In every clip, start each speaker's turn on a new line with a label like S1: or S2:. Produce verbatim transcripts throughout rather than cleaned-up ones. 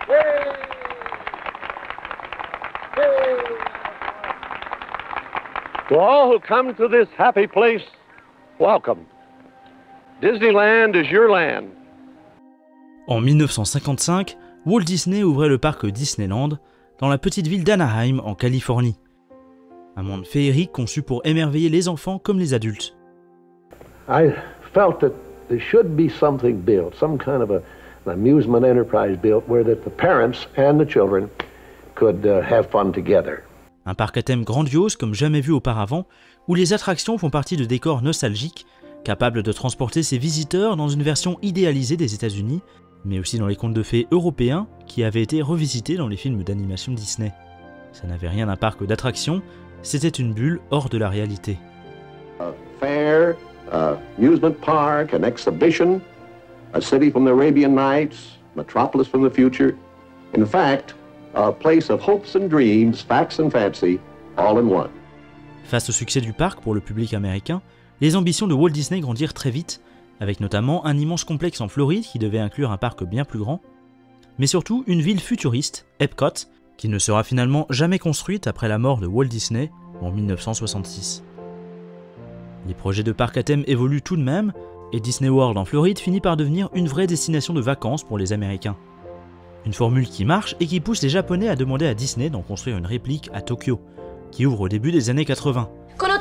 S1: To all who come to this happy place, welcome. Disneyland is your land.
S2: En mille neuf cent cinquante-cinq, Walt Disney ouvrait le parc Disneyland dans la petite ville d'Anaheim en Californie. Un monde féerique conçu pour émerveiller les enfants comme les adultes.
S3: I felt that there should be something built, some kind of a, an amusement enterprise built where that the parents and the children could uh, have fun together.
S2: Un parc à thème grandiose comme jamais vu auparavant, où les attractions font partie de décors nostalgiques, capables de transporter ses visiteurs dans une version idéalisée des États-Unis, mais aussi dans les contes de fées européens qui avaient été revisités dans les films d'animation Disney. Ça n'avait rien d'un parc d'attractions, c'était une bulle hors de la réalité.
S3: A fair, uh, amusement park, an exhibition, a city from the Arabian Nights, metropolis from the future. In fact, a place of hopes and dreams, facts and fancy, all in one.
S2: Face au succès du parc pour le public américain, les ambitions de Walt Disney grandirent très vite, avec notamment un immense complexe en Floride qui devait inclure un parc bien plus grand, mais surtout une ville futuriste, Epcot, qui ne sera finalement jamais construite après la mort de Walt Disney en mille neuf cent soixante-six. Les projets de parc à thème évoluent tout de même, et Disney World en Floride finit par devenir une vraie destination de vacances pour les Américains. Une formule qui marche et qui pousse les Japonais à demander à Disney d'en construire une réplique à Tokyo, qui ouvre au début des années quatre-vingts.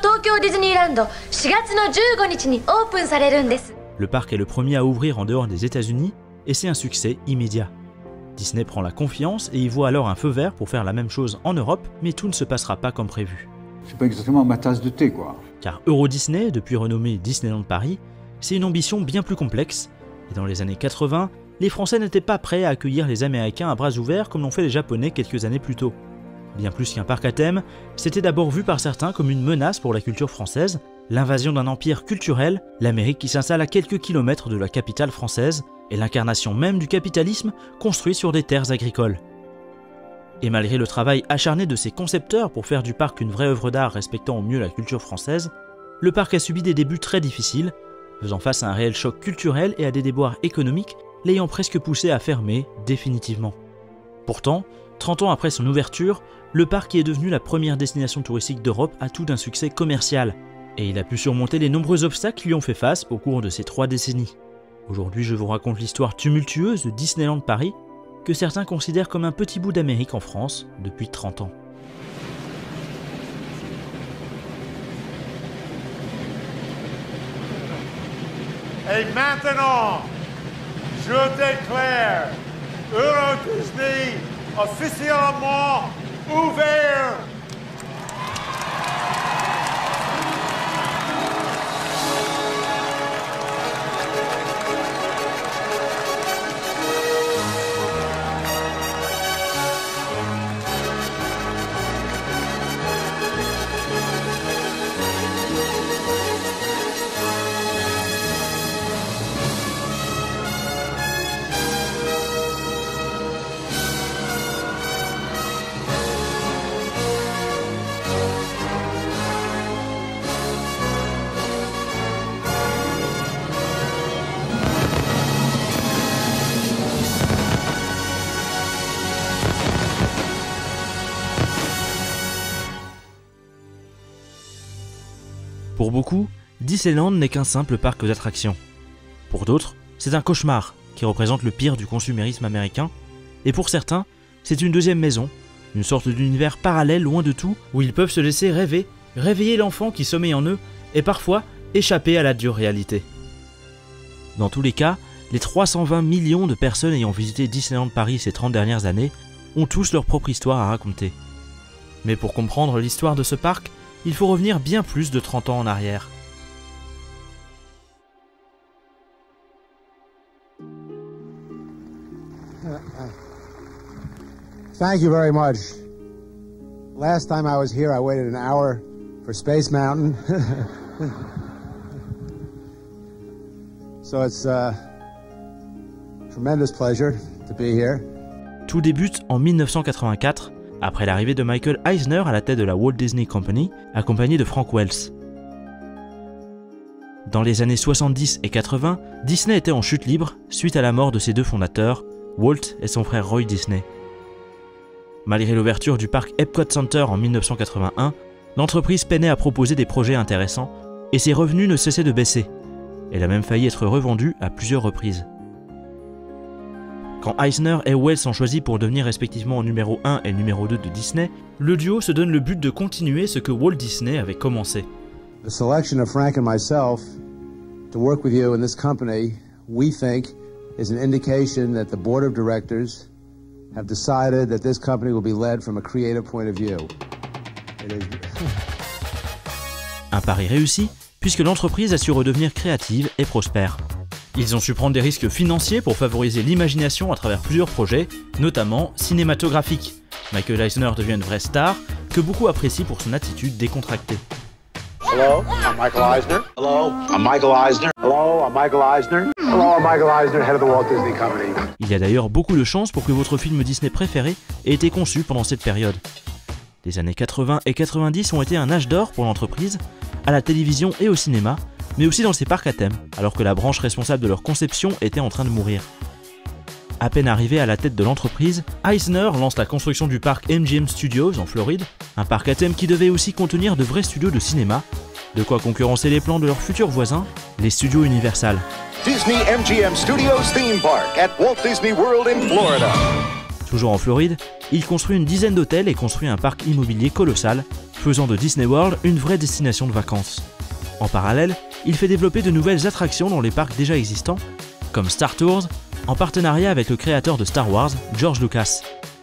S2: Le parc est le premier à ouvrir en dehors des États-Unis et c'est un succès immédiat. Disney prend la confiance et y voit alors un feu vert pour faire la même chose en Europe, mais tout ne se passera pas comme prévu.
S4: C'est pas exactement ma tasse de thé, quoi.
S2: Car Euro Disney, depuis renommé Disneyland Paris, c'est une ambition bien plus complexe, et dans les années quatre-vingts, les Français n'étaient pas prêts à accueillir les Américains à bras ouverts comme l'ont fait les Japonais quelques années plus tôt. Bien plus qu'un parc à thème, c'était d'abord vu par certains comme une menace pour la culture française, l'invasion d'un empire culturel, l'Amérique qui s'installe à quelques kilomètres de la capitale française, et l'incarnation même du capitalisme construit sur des terres agricoles. Et malgré le travail acharné de ses concepteurs pour faire du parc une vraie œuvre d'art respectant au mieux la culture française, le parc a subi des débuts très difficiles, faisant face à un réel choc culturel et à des déboires économiques l'ayant presque poussé à fermer définitivement. Pourtant, trente ans après son ouverture, le parc est devenu la première destination touristique d'Europe à tout d'un succès commercial, et il a pu surmonter les nombreux obstacles qui lui ont fait face au cours de ces trois décennies. Aujourd'hui, je vous raconte l'histoire tumultueuse de Disneyland Paris, que certains considèrent comme un petit bout d'Amérique en France depuis trente ans.
S5: Et maintenant, je déclare Euro Disney officiellement ouvert.
S2: Pour beaucoup, Disneyland n'est qu'un simple parc d'attractions. Pour d'autres, c'est un cauchemar qui représente le pire du consumérisme américain. Et pour certains, c'est une deuxième maison, une sorte d'univers parallèle loin de tout, où ils peuvent se laisser rêver, réveiller l'enfant qui sommeille en eux, et parfois échapper à la dure réalité. Dans tous les cas, les trois cent vingt millions de personnes ayant visité Disneyland Paris ces trente dernières années ont tous leur propre histoire à raconter. Mais pour comprendre l'histoire de ce parc, il faut revenir bien plus de trente ans en arrière.
S6: Thank you very much. Last time I was here, I waited an hour for Space Mountain. So it's a tremendous pleasure to be here.
S2: Tout débute en mille neuf cent quatre-vingt-quatre, après l'arrivée de Michael Eisner à la tête de la Walt Disney Company, accompagné de Frank Wells. Dans les années soixante-dix et quatre-vingts, Disney était en chute libre suite à la mort de ses deux fondateurs, Walt et son frère Roy Disney. Malgré l'ouverture du parc Epcot Center en mille neuf cent quatre-vingt-un, l'entreprise peinait à proposer des projets intéressants et ses revenus ne cessaient de baisser. Elle a même failli être revendue à plusieurs reprises. Quand Eisner et Welles sont choisis pour devenir respectivement numéro un et numéro deux de Disney, le duo se donne le but de continuer ce que Walt Disney avait commencé.
S6: The selection of Frank and myself to work with you in this company, we think, is an indication that the board of directors have decided that this company will be led from a creative point of view. It is...
S2: Un pari réussi, puisque l'entreprise a su redevenir créative et prospère. Ils ont su prendre des risques financiers pour favoriser l'imagination à travers plusieurs projets, notamment cinématographiques. Michael Eisner devient une vraie star, que beaucoup apprécient pour son attitude décontractée.
S7: Hello, I'm Michael Eisner. Hello, I'm Michael Eisner. Hello, I'm Michael Eisner. Hello, I'm Michael Eisner, head of the Walt Disney Company.
S2: Il y a d'ailleurs beaucoup de chances pour que votre film Disney préféré ait été conçu pendant cette période. Les années quatre-vingts et quatre-vingt-dix ont été un âge d'or pour l'entreprise, à la télévision et au cinéma, mais aussi dans ses parcs à thème, alors que la branche responsable de leur conception était en train de mourir. À peine arrivé à la tête de l'entreprise, Eisner lance la construction du parc M G M Studios en Floride, un parc à thème qui devait aussi contenir de vrais studios de cinéma, de quoi concurrencer les plans de leurs futurs voisins, les studios Universal.
S8: Disney M G M Studios Theme Park at Walt Disney World in Florida.
S2: Toujours en Floride, il construit une dizaine d'hôtels et construit un parc immobilier colossal, faisant de Disney World une vraie destination de vacances. En parallèle, il fait développer de nouvelles attractions dans les parcs déjà existants, comme Star Tours, en partenariat avec le créateur de Star Wars, George Lucas.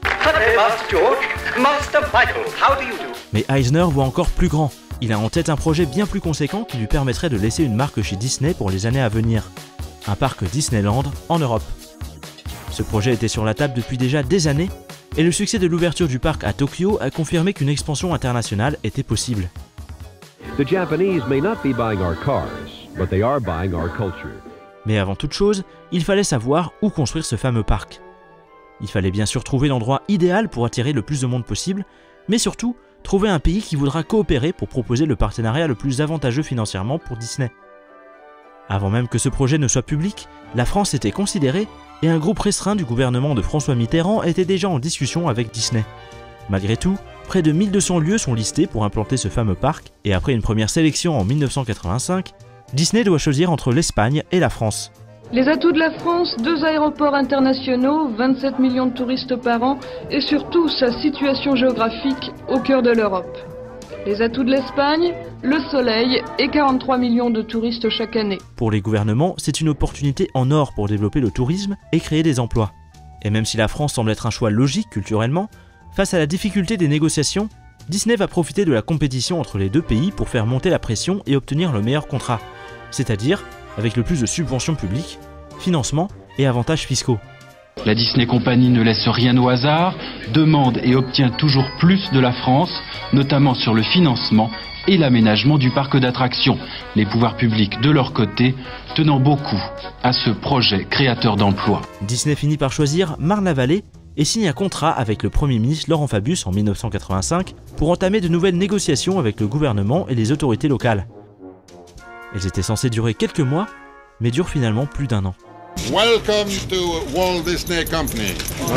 S2: Mais Eisner voit encore plus grand. Il a en tête un projet bien plus conséquent qui lui permettrait de laisser une marque chez Disney pour les années à venir. Un parc Disneyland en Europe. Ce projet était sur la table depuis déjà des années, et le succès de l'ouverture du parc à Tokyo a confirmé qu'une expansion internationale était possible.
S1: The Japanese may not be buying our cars, but they are buying our culture.
S2: Mais avant toute chose, il fallait savoir où construire ce fameux parc. Il fallait bien sûr trouver l'endroit idéal pour attirer le plus de monde possible, mais surtout, trouver un pays qui voudra coopérer pour proposer le partenariat le plus avantageux financièrement pour Disney. Avant même que ce projet ne soit public, la France était considérée et un groupe restreint du gouvernement de François Mitterrand était déjà en discussion avec Disney. Malgré tout, près de mille deux cents lieux sont listés pour implanter ce fameux parc et après une première sélection en mille neuf cent quatre-vingt-cinq, Disney doit choisir entre l'Espagne et la France.
S9: Les atouts de la France, deux aéroports internationaux, vingt-sept millions de touristes par an et surtout sa situation géographique au cœur de l'Europe. Les atouts de l'Espagne, le soleil et quarante-trois millions de touristes chaque année.
S2: Pour les gouvernements, c'est une opportunité en or pour développer le tourisme et créer des emplois. Et même si la France semble être un choix logique culturellement, face à la difficulté des négociations, Disney va profiter de la compétition entre les deux pays pour faire monter la pression et obtenir le meilleur contrat, c'est-à-dire avec le plus de subventions publiques, financements et avantages fiscaux.
S10: La Disney Company ne laisse rien au hasard, demande et obtient toujours plus de la France, notamment sur le financement et l'aménagement du parc d'attractions, les pouvoirs publics de leur côté tenant beaucoup à ce projet créateur d'emplois.
S2: Disney finit par choisir Marne-la-Vallée et signe un contrat avec le Premier ministre Laurent Fabius en mille neuf cent quatre-vingt-cinq pour entamer de nouvelles négociations avec le gouvernement et les autorités locales. Elles étaient censées durer quelques mois, mais durent finalement plus d'un an.
S11: Welcome to Walt Disney Company.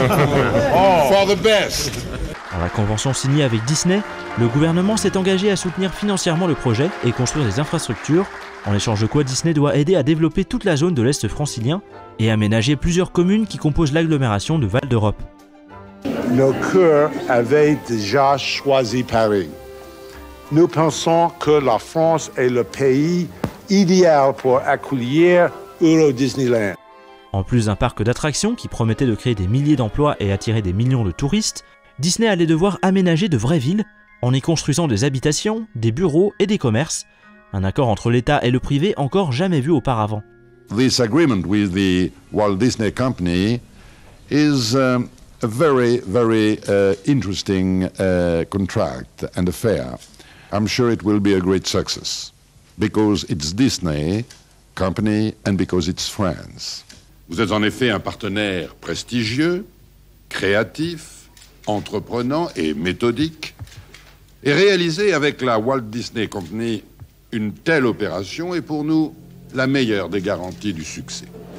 S11: For the best.
S2: À la convention signée avec Disney, le gouvernement s'est engagé à soutenir financièrement le projet et construire des infrastructures, en échange de quoi Disney doit aider à développer toute la zone de l'Est francilien et aménager plusieurs communes qui composent l'agglomération de Val d'Europe.
S5: Nos cœurs avaient déjà choisi Paris. Nous pensons que la France est le pays idéal pour accueillir Euro Disneyland.
S2: En plus d'un parc d'attractions qui promettait de créer des milliers d'emplois et attirer des millions de touristes, Disney allait devoir aménager de vraies villes en y construisant des habitations, des bureaux et des commerces, un accord entre l'État et le privé encore jamais vu auparavant.
S11: This agreement with the Walt Disney Company is um, a very, very uh, interesting uh, contract and affair. I'm sure it will be a great success because it's Disney Company and because it's France.
S12: Vous êtes en effet un partenaire prestigieux, créatif, entreprenant et méthodique. Et réaliser avec la Walt Disney Company une telle opération est pour nous la meilleure des garanties du succès.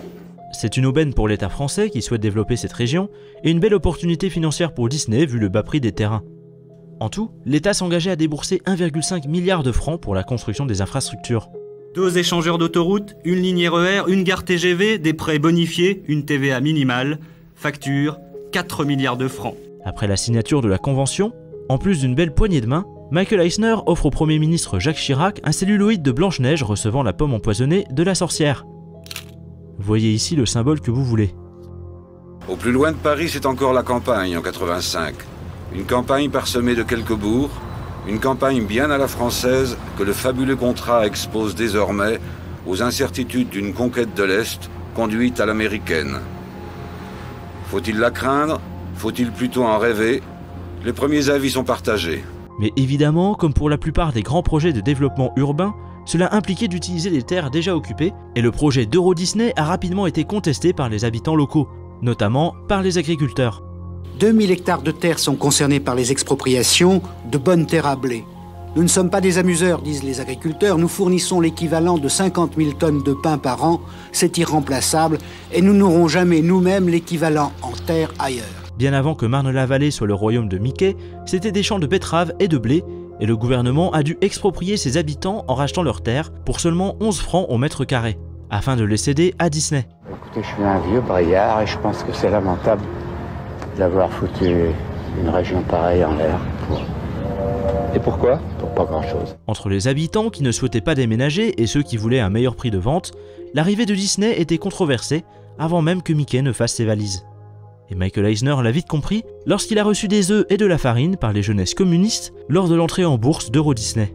S2: c'est une aubaine pour l'État français qui souhaite développer cette région et une belle opportunité financière pour Disney vu le bas prix des terrains. En tout, l'État s'engageait à débourser un virgule cinq milliard de francs pour la construction des infrastructures.
S13: Deux échangeurs d'autoroutes, une ligne R E R, une gare T G V, des prêts bonifiés, une T V A minimale, facture, quatre milliards de francs.
S2: Après la signature de la convention, en plus d'une belle poignée de main, Michael Eisner offre au Premier ministre Jacques Chirac un celluloïd de Blanche-Neige recevant la pomme empoisonnée de la sorcière. Voyez ici le symbole que vous voulez.
S14: Au plus loin de Paris, c'est encore la campagne en quatre-vingt-cinq. Une campagne parsemée de quelques bourgs, une campagne bien à la française que le fabuleux contrat expose désormais aux incertitudes d'une conquête de l'Est conduite à l'américaine. Faut-il la craindre? Faut-il plutôt en rêver? Les premiers avis sont partagés.
S2: Mais évidemment, comme pour la plupart des grands projets de développement urbain, cela impliquait d'utiliser des terres déjà occupées, et le projet d'Euro Disney a rapidement été contesté par les habitants locaux, notamment par les agriculteurs.
S15: deux mille hectares de terres sont concernés par les expropriations de bonnes terres à blé. Nous ne sommes pas des amuseurs, disent les agriculteurs, nous fournissons l'équivalent de cinquante mille tonnes de pain par an, c'est irremplaçable, et nous n'aurons jamais nous-mêmes l'équivalent en terre ailleurs.
S2: Bien avant que Marne-la-Vallée soit le royaume de Mickey, c'était des champs de betteraves et de blé, et le gouvernement a dû exproprier ses habitants en rachetant leurs terres pour seulement onze francs au mètre carré, afin de les céder à Disney.
S16: Écoutez, je suis un vieux braillard et je pense que c'est lamentable d'avoir foutu une région pareille en l'air. Pour... Et pourquoi? Pour pas grand-chose.
S2: Entre les habitants qui ne souhaitaient pas déménager et ceux qui voulaient un meilleur prix de vente, l'arrivée de Disney était controversée avant même que Mickey ne fasse ses valises. Et Michael Eisner l'a vite compris lorsqu'il a reçu des œufs et de la farine par les jeunesses communistes lors de l'entrée en bourse d'Euro Disney.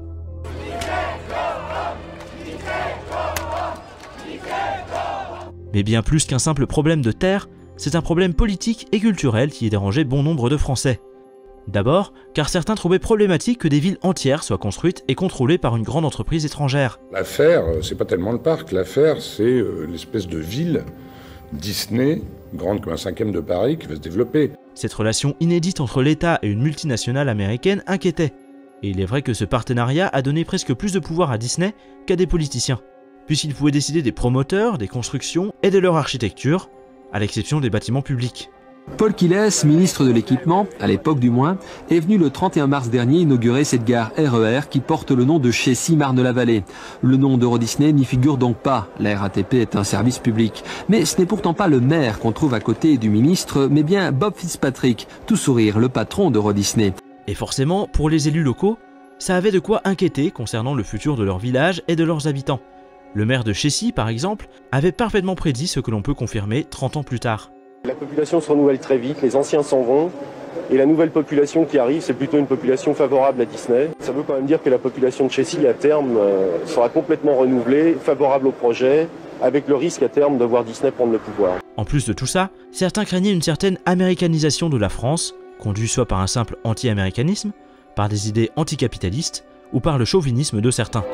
S2: Mais bien plus qu'un simple problème de terre, c'est un problème politique et culturel qui dérangeait bon nombre de Français. D'abord, car certains trouvaient problématique que des villes entières soient construites et contrôlées par une grande entreprise étrangère.
S12: L'affaire, c'est pas tellement le parc, l'affaire, c'est euh, l'espèce de ville Disney, grande comme un cinquième de Paris, qui va se développer.
S2: Cette relation inédite entre l'État et une multinationale américaine inquiétait. Et il est vrai que ce partenariat a donné presque plus de pouvoir à Disney qu'à des politiciens, puisqu'ils pouvaient décider des promoteurs, des constructions et de leur architecture, à l'exception des bâtiments publics.
S17: Paul Quilles, ministre de l'équipement, à l'époque du moins, est venu le trente et un mars dernier inaugurer cette gare R E R qui porte le nom de Chessy-Marne-la-Vallée. Le nom d'Euro Disney n'y figure donc pas, la R A T P est un service public. Mais ce n'est pourtant pas le maire qu'on trouve à côté du ministre, mais bien Bob Fitzpatrick, tout sourire, le patron d'Euro Disney.
S2: Et forcément, pour les élus locaux, ça avait de quoi inquiéter concernant le futur de leur village et de leurs habitants. Le maire de Chessy, par exemple, avait parfaitement prédit ce que l'on peut confirmer trente ans plus tard.
S18: La population se renouvelle très vite, les anciens s'en vont, et la nouvelle population qui arrive, c'est plutôt une population favorable à Disney. Ça veut quand même dire que la population de Chessy, à terme, euh, sera complètement renouvelée, favorable au projet, avec le risque à terme de voir Disney prendre le pouvoir.
S2: En plus de tout ça, certains craignaient une certaine américanisation de la France, conduite soit par un simple anti-américanisme, par des idées anticapitalistes, ou par le chauvinisme de certains.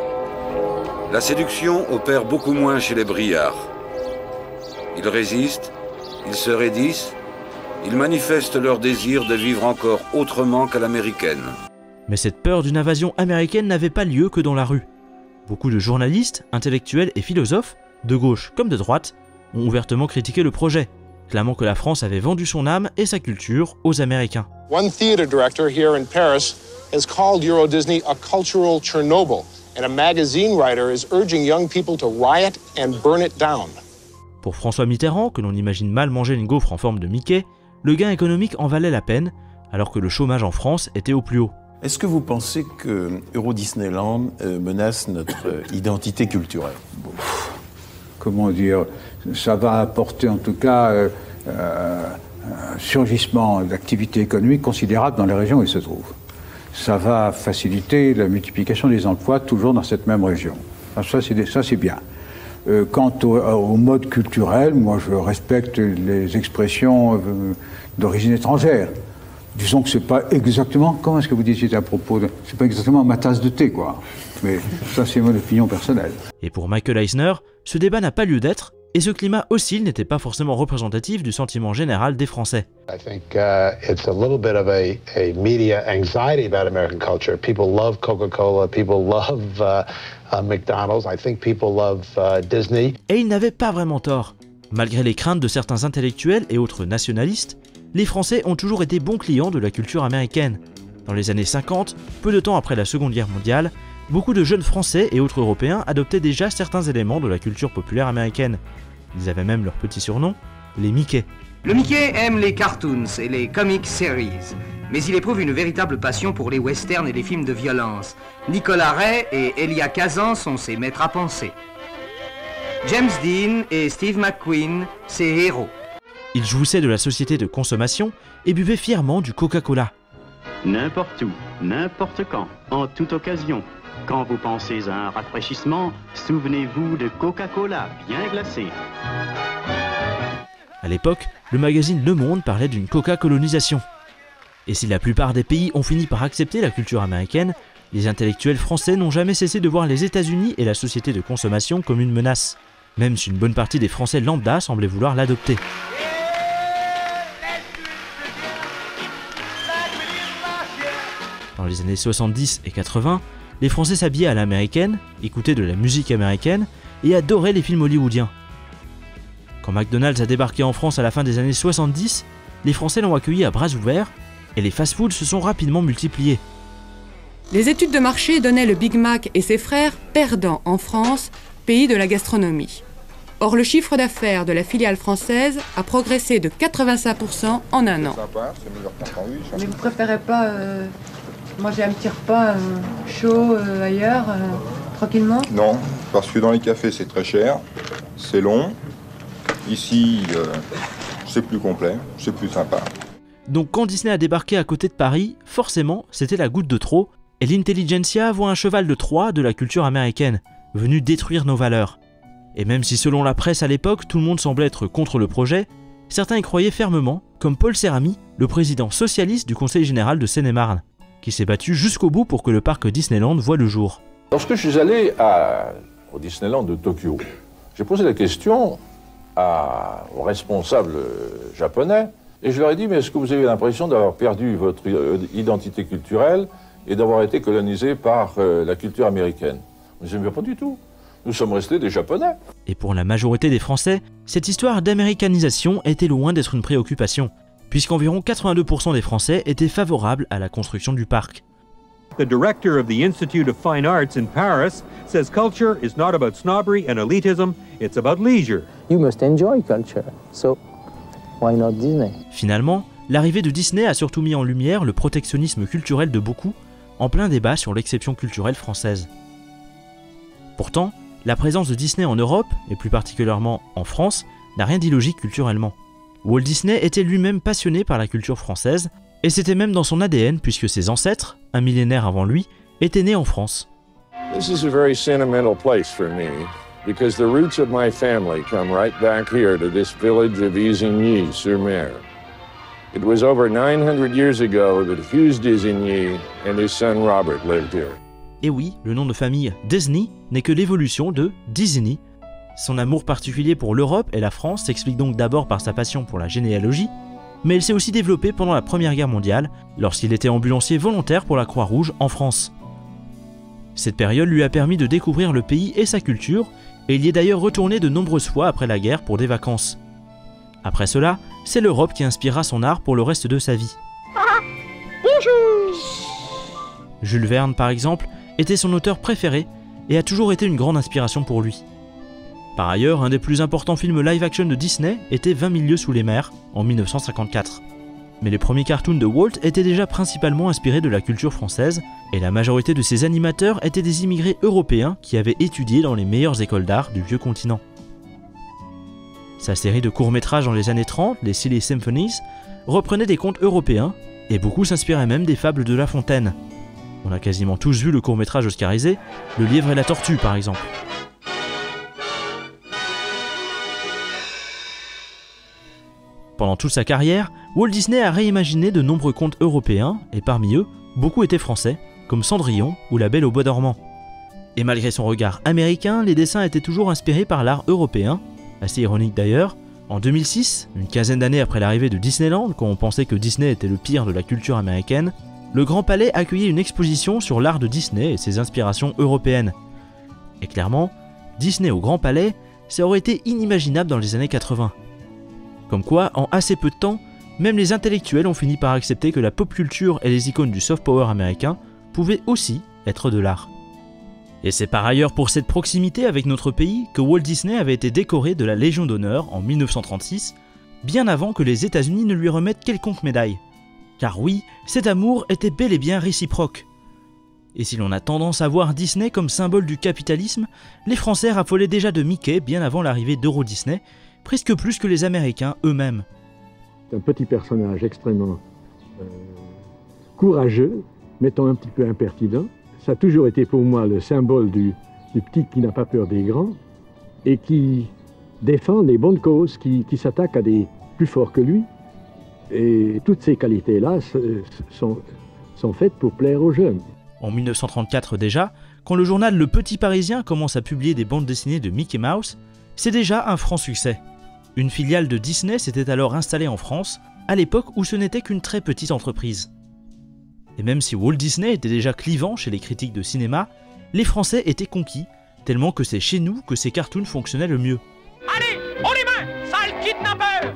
S14: La séduction opère beaucoup moins chez les brillards. Ils résistent, ils se raidissent, ils manifestent leur désir de vivre encore autrement qu'à l'américaine.
S2: Mais cette peur d'une invasion américaine n'avait pas lieu que dans la rue. Beaucoup de journalistes, intellectuels et philosophes, de gauche comme de droite, ont ouvertement critiqué le projet, clamant que la France avait vendu son âme et sa culture aux Américains.
S19: One theater director here in Paris has called Euro Disney a cultural Chernobyl, and a magazine writer is urging young people to riot and burn it down.
S2: Pour François Mitterrand, que l'on imagine mal manger une gaufre en forme de Mickey, le gain économique en valait la peine, alors que le chômage en France était au plus haut.
S20: Est-ce que vous pensez que Euro Disneyland euh, menace notre euh, identité culturelle?
S4: Bon, comment dire, ça va apporter en tout cas euh, euh, un surgissement d'activité économique considérable dans les régions où il se trouve. Ça va faciliter la multiplication des emplois toujours dans cette même région. Ça, c'est, ça, c'est bien. Euh, quant au, au mode culturel, moi je respecte les expressions euh, d'origine étrangère. Disons que c'est pas exactement, comment est-ce que vous disiez à propos de, c'est pas exactement ma tasse de thé, quoi. Mais ça, c'est mon opinion personnelle.
S2: Et pour Michael Eisner, ce débat n'a pas lieu d'être, et ce climat hostile n'était pas forcément représentatif du sentiment général des Français.
S7: I think uh, it's a little bit of a, a media anxiety about American culture. People love Coca-Cola, people love uh, uh, McDonald's, I think people love uh, Disney.
S2: Et il n'avait pas vraiment tort. Malgré les craintes de certains intellectuels et autres nationalistes, les Français ont toujours été bons clients de la culture américaine. Dans les années cinquante, peu de temps après la Seconde Guerre mondiale, beaucoup de jeunes Français et autres Européens adoptaient déjà certains éléments de la culture populaire américaine. Ils avaient même leur petit surnom, les Mickey.
S21: Le Mickey aime les cartoons et les comic series, mais il éprouve une véritable passion pour les westerns et les films de violence. Nicolas Ray et Elia Kazan sont ses maîtres à penser. James Dean et Steve McQueen, ses héros.
S2: Ils jouissaient de la société de consommation et buvaient fièrement du Coca-Cola.
S22: N'importe où, n'importe quand, en toute occasion. Quand vous pensez à un rafraîchissement, souvenez-vous de Coca-Cola bien glacé.
S2: À l'époque, le magazine Le Monde parlait d'une Coca-colonisation. Et si la plupart des pays ont fini par accepter la culture américaine, les intellectuels français n'ont jamais cessé de voir les États-Unis et la société de consommation comme une menace, même si une bonne partie des Français lambda semblaient vouloir l'adopter. Dans les années soixante-dix et quatre-vingts, les Français s'habillaient à l'américaine, écoutaient de la musique américaine et adoraient les films hollywoodiens. Quand McDonald's a débarqué en France à la fin des années soixante-dix, les Français l'ont accueilli à bras ouverts et les fast-foods se sont rapidement multipliés.
S23: Les études de marché donnaient le Big Mac et ses frères perdants en France, pays de la gastronomie. Or, le chiffre d'affaires de la filiale française a progressé de quatre-vingt-cinq pour cent en un an.
S24: Mais vous préférez pas euh, manger un petit repas euh, chaud euh, ailleurs, euh, tranquillement?
S25: Non, parce que dans les cafés c'est très cher, c'est long. Ici, euh, c'est plus complet, c'est plus sympa.
S2: Donc quand Disney a débarqué à côté de Paris, forcément, c'était la goutte de trop, et l'intelligentsia voit un cheval de Troie de la culture américaine, venu détruire nos valeurs. Et même si selon la presse à l'époque, tout le monde semblait être contre le projet, certains y croyaient fermement, comme Paul Serramy, le président socialiste du Conseil général de Seine-et-Marne, qui s'est battu jusqu'au bout pour que le parc Disneyland voie le jour.
S26: Lorsque je suis allé à, au Disneyland de Tokyo, j'ai posé la question à, aux responsables japonais, et je leur ai dit, mais est-ce que vous avez l'impression d'avoir perdu votre identité culturelle et d'avoir été colonisé par euh, la culture américaine? Ils me disaient, pas du tout. Nous sommes restés des Japonais.
S2: Et pour la majorité des Français, cette histoire d'américanisation était loin d'être une préoccupation, puisqu'environ quatre-vingt-deux pour cent des Français étaient favorables à la construction du parc.
S27: The director of the Institute of Fine Arts in Paris says culture is not about snobbery and elitism, it's about leisure.
S28: You must enjoy culture, so why not Disney?
S2: Finalement, l'arrivée de Disney a surtout mis en lumière le protectionnisme culturel de beaucoup, en plein débat sur l'exception culturelle française. Pourtant, la présence de Disney en Europe, et plus particulièrement en France, n'a rien d'illogique culturellement. Walt Disney était lui-même passionné par la culture française, et c'était même dans son A D N puisque ses ancêtres, un millénaire avant lui, étaient nés en France.
S29: This is a very sentimental place for me, because the roots of my family come right back here to this village of Isigny-sur-Mer. It was over nine hundred years ago that Hughes d'Isigny and his son Robert lived here.
S2: Et oui, le nom de famille Disney n'est que l'évolution de Disney. Son amour particulier pour l'Europe et la France s'explique donc d'abord par sa passion pour la généalogie, mais elle s'est aussi développée pendant la Première Guerre mondiale, lorsqu'il était ambulancier volontaire pour la Croix-Rouge en France. Cette période lui a permis de découvrir le pays et sa culture, et il y est d'ailleurs retourné de nombreuses fois après la guerre pour des vacances. Après cela, c'est l'Europe qui inspirera son art pour le reste de sa vie.
S29: Bonjour!
S2: Jules Verne, par exemple, était son auteur préféré et a toujours été une grande inspiration pour lui. Par ailleurs, un des plus importants films live-action de Disney était vingt mille lieues sous les mers, en mille neuf cent cinquante-quatre. Mais les premiers cartoons de Walt étaient déjà principalement inspirés de la culture française, et la majorité de ses animateurs étaient des immigrés européens qui avaient étudié dans les meilleures écoles d'art du vieux continent. Sa série de courts-métrages dans les années trente, les Silly Symphonies, reprenait des contes européens, et beaucoup s'inspiraient même des fables de La Fontaine. On a quasiment tous vu le court-métrage oscarisé, Le Lièvre et la Tortue par exemple. Pendant toute sa carrière, Walt Disney a réimaginé de nombreux contes européens, et parmi eux, beaucoup étaient français, comme Cendrillon ou La Belle au Bois dormant. Et malgré son regard américain, les dessins étaient toujours inspirés par l'art européen, assez ironique d'ailleurs. En deux mille six, une quinzaine d'années après l'arrivée de Disneyland, quand on pensait que Disney était le pire de la culture américaine, le Grand Palais accueillait une exposition sur l'art de Disney et ses inspirations européennes. Et clairement, Disney au Grand Palais, ça aurait été inimaginable dans les années quatre-vingts. Comme quoi, en assez peu de temps, même les intellectuels ont fini par accepter que la pop culture et les icônes du soft power américain pouvaient aussi être de l'art. Et c'est par ailleurs pour cette proximité avec notre pays que Walt Disney avait été décoré de la Légion d'honneur en mille neuf cent trente-six, bien avant que les États-Unis ne lui remettent quelconque médaille. Car oui, cet amour était bel et bien réciproque. Et si l'on a tendance à voir Disney comme symbole du capitalisme, les Français raffolaient déjà de Mickey bien avant l'arrivée d'Euro Disney, presque plus que les Américains eux-mêmes.
S1: C'est un petit personnage extrêmement euh, courageux, mettons un petit peu impertinent. Ça a toujours été pour moi le symbole du, du petit qui n'a pas peur des grands et qui défend les bonnes causes, qui, qui s'attaque à des plus forts que lui. Et toutes ces qualités-là sont, sont faites pour plaire aux jeunes.
S2: En mille neuf cent trente-quatre déjà, quand le journal Le Petit Parisien commence à publier des bandes dessinées de Mickey Mouse, c'est déjà un franc succès. Une filiale de Disney s'était alors installée en France, à l'époque où ce n'était qu'une très petite entreprise. Et même si Walt Disney était déjà clivant chez les critiques de cinéma, les Français étaient conquis, tellement que c'est chez nous que ces cartoons fonctionnaient le mieux.
S3: Allez, on les mains, sale kidnappeur!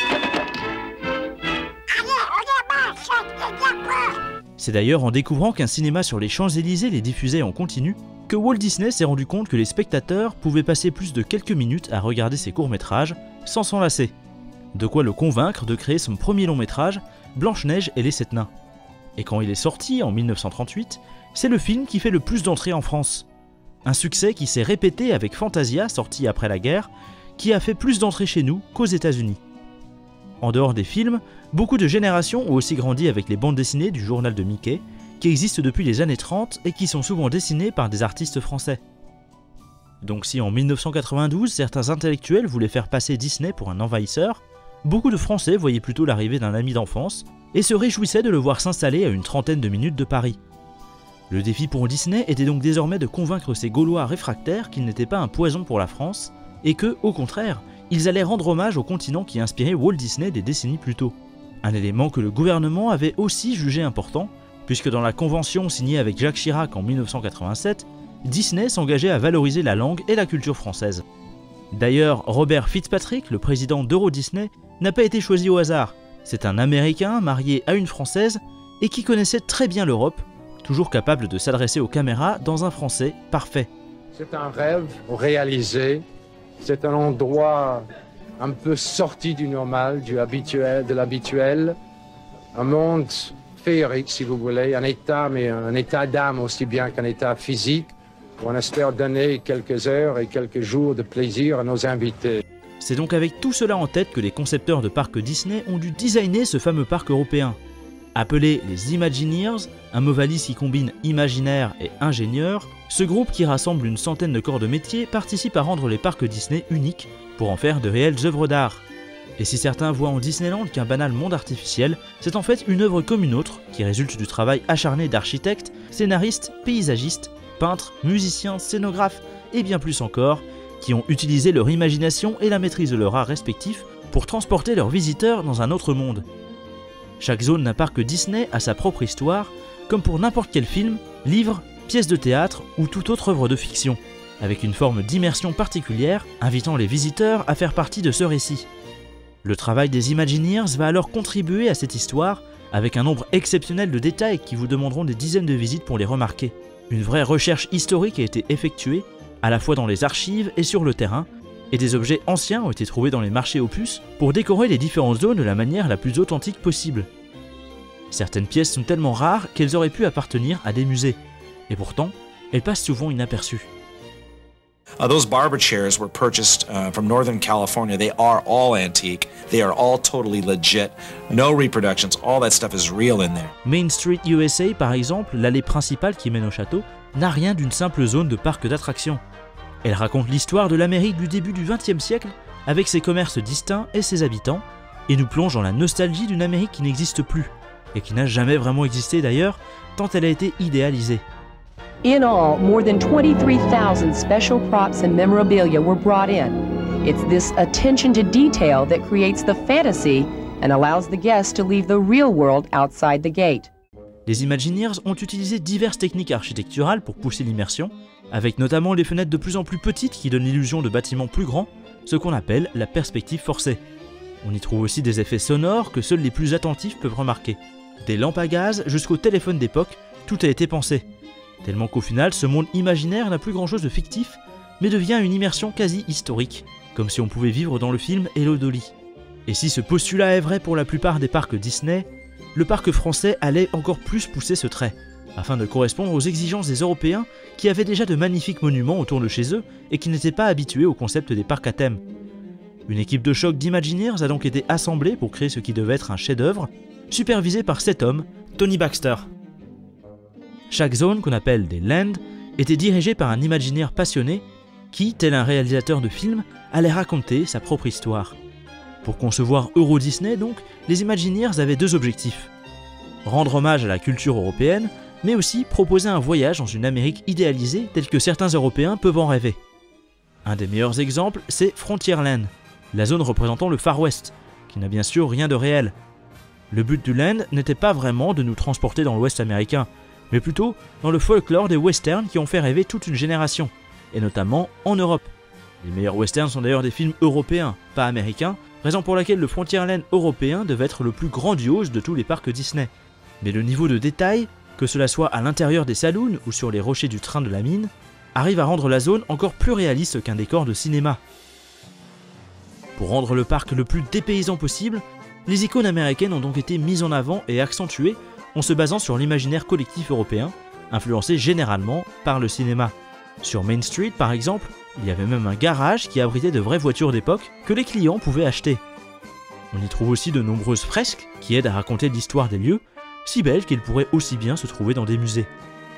S2: C'est d'ailleurs en découvrant qu'un cinéma sur les Champs-Élysées les diffusait en continu que Walt Disney s'est rendu compte que les spectateurs pouvaient passer plus de quelques minutes à regarder ses courts-métrages sans s'en lasser. De quoi le convaincre de créer son premier long-métrage, Blanche-Neige et les Sept Nains. Et quand il est sorti en mille neuf cent trente-huit, c'est le film qui fait le plus d'entrées en France. Un succès qui s'est répété avec Fantasia, sorti après la guerre, qui a fait plus d'entrées chez nous qu'aux États-Unis. En dehors des films, beaucoup de générations ont aussi grandi avec les bandes dessinées du journal de Mickey, qui existent depuis les années trente et qui sont souvent dessinées par des artistes français. Donc si en mille neuf cent quatre-vingt-douze, certains intellectuels voulaient faire passer Disney pour un envahisseur, beaucoup de Français voyaient plutôt l'arrivée d'un ami d'enfance et se réjouissaient de le voir s'installer à une trentaine de minutes de Paris. Le défi pour Disney était donc désormais de convaincre ces Gaulois réfractaires qu'ils n'étaient pas un poison pour la France, et que, au contraire, ils allaient rendre hommage au continent qui inspirait Walt Disney des décennies plus tôt. Un élément que le gouvernement avait aussi jugé important, puisque dans la convention signée avec Jacques Chirac en mille neuf cent quatre-vingt-sept, Disney s'engageait à valoriser la langue et la culture française. D'ailleurs, Robert Fitzpatrick, le président d'Euro Disney, n'a pas été choisi au hasard. C'est un Américain marié à une Française et qui connaissait très bien l'Europe, toujours capable de s'adresser aux caméras dans un français parfait.
S5: C'est un rêve réalisé. C'est un endroit un peu sorti du normal, du habituel, de l'habituel. Un monde féerique, si vous voulez, un état, mais un état d'âme aussi bien qu'un état physique, où on espère donner quelques heures et quelques jours de plaisir à nos invités.
S2: C'est donc avec tout cela en tête que les concepteurs de parcs Disney ont dû designer ce fameux parc européen. Appelé les Imagineers, un mot valise qui combine imaginaire et ingénieur, ce groupe qui rassemble une centaine de corps de métier participe à rendre les parcs Disney uniques pour en faire de réelles œuvres d'art. Et si certains voient en Disneyland qu'un banal monde artificiel, c'est en fait une œuvre comme une autre qui résulte du travail acharné d'architectes, scénaristes, paysagistes, peintres, musiciens, scénographes et bien plus encore, qui ont utilisé leur imagination et la maîtrise de leur art respectif pour transporter leurs visiteurs dans un autre monde. Chaque zone d'un parc Disney a sa propre histoire, comme pour n'importe quel film, livre, pièce de théâtre ou toute autre œuvre de fiction, avec une forme d'immersion particulière, invitant les visiteurs à faire partie de ce récit. Le travail des Imagineers va alors contribuer à cette histoire, avec un nombre exceptionnel de détails qui vous demanderont des dizaines de visites pour les remarquer. Une vraie recherche historique a été effectuée, à la fois dans les archives et sur le terrain, et des objets anciens ont été trouvés dans les marchés aux puces pour décorer les différentes zones de la manière la plus authentique possible. Certaines pièces sont tellement rares qu'elles auraient pu appartenir à des musées, et pourtant, elles passent souvent inaperçues.
S6: Uh, those barber chairs were purchased uh, from Northern California. They are all antique. They are all totally legit. No reproductions. All that stuff is real in there.
S2: Main Street U S A, par exemple, l'allée principale qui mène au château, n'a rien d'une simple zone de parc d'attractions. Elle raconte l'histoire de l'Amérique du début du vingtième siècle, avec ses commerces distincts et ses habitants, et nous plonge dans la nostalgie d'une Amérique qui n'existe plus, et qui n'a jamais vraiment existé d'ailleurs, tant elle a été idéalisée.
S8: In all, more than twenty-three thousand special props and memorabilia were brought in. It's this attention to detail that creates the fantasy and allows the guests to leave the real world outside the gate.
S2: Les Imagineers ont utilisé diverses techniques architecturales pour pousser l'immersion, avec notamment les fenêtres de plus en plus petites qui donnent l'illusion de bâtiments plus grands, ce qu'on appelle la perspective forcée. On y trouve aussi des effets sonores que seuls les plus attentifs peuvent remarquer. Des lampes à gaz jusqu'au téléphone d'époque, tout a été pensé. Tellement qu'au final, ce monde imaginaire n'a plus grand chose de fictif, mais devient une immersion quasi historique, comme si on pouvait vivre dans le film Hello Dolly. Et si ce postulat est vrai pour la plupart des parcs Disney, le parc français allait encore plus pousser ce trait, afin de correspondre aux exigences des Européens qui avaient déjà de magnifiques monuments autour de chez eux et qui n'étaient pas habitués au concept des parcs à thème. Une équipe de choc d'Imagineers a donc été assemblée pour créer ce qui devait être un chef-d'œuvre, supervisé par cet homme, Tony Baxter. Chaque zone, qu'on appelle des lands, était dirigée par un Imagineer passionné qui, tel un réalisateur de film, allait raconter sa propre histoire. Pour concevoir Euro Disney, donc, les Imagineers avaient deux objectifs. Rendre hommage à la culture européenne, mais aussi proposer un voyage dans une Amérique idéalisée telle que certains Européens peuvent en rêver. Un des meilleurs exemples, c'est Frontierland, la zone représentant le Far West, qui n'a bien sûr rien de réel. Le but du land n'était pas vraiment de nous transporter dans l'Ouest américain, mais plutôt dans le folklore des westerns qui ont fait rêver toute une génération, et notamment en Europe. Les meilleurs westerns sont d'ailleurs des films européens, pas américains, raison pour laquelle le Frontierland européen devait être le plus grandiose de tous les parcs Disney. Mais le niveau de détail, que cela soit à l'intérieur des saloons ou sur les rochers du train de la mine, arrive à rendre la zone encore plus réaliste qu'un décor de cinéma. Pour rendre le parc le plus dépaysant possible, les icônes américaines ont donc été mises en avant et accentuées en se basant sur l'imaginaire collectif européen, influencé généralement par le cinéma. Sur Main Street par exemple, il y avait même un garage qui abritait de vraies voitures d'époque que les clients pouvaient acheter. On y trouve aussi de nombreuses fresques qui aident à raconter l'histoire des lieux, si belles qu'elles pourraient aussi bien se trouver dans des musées.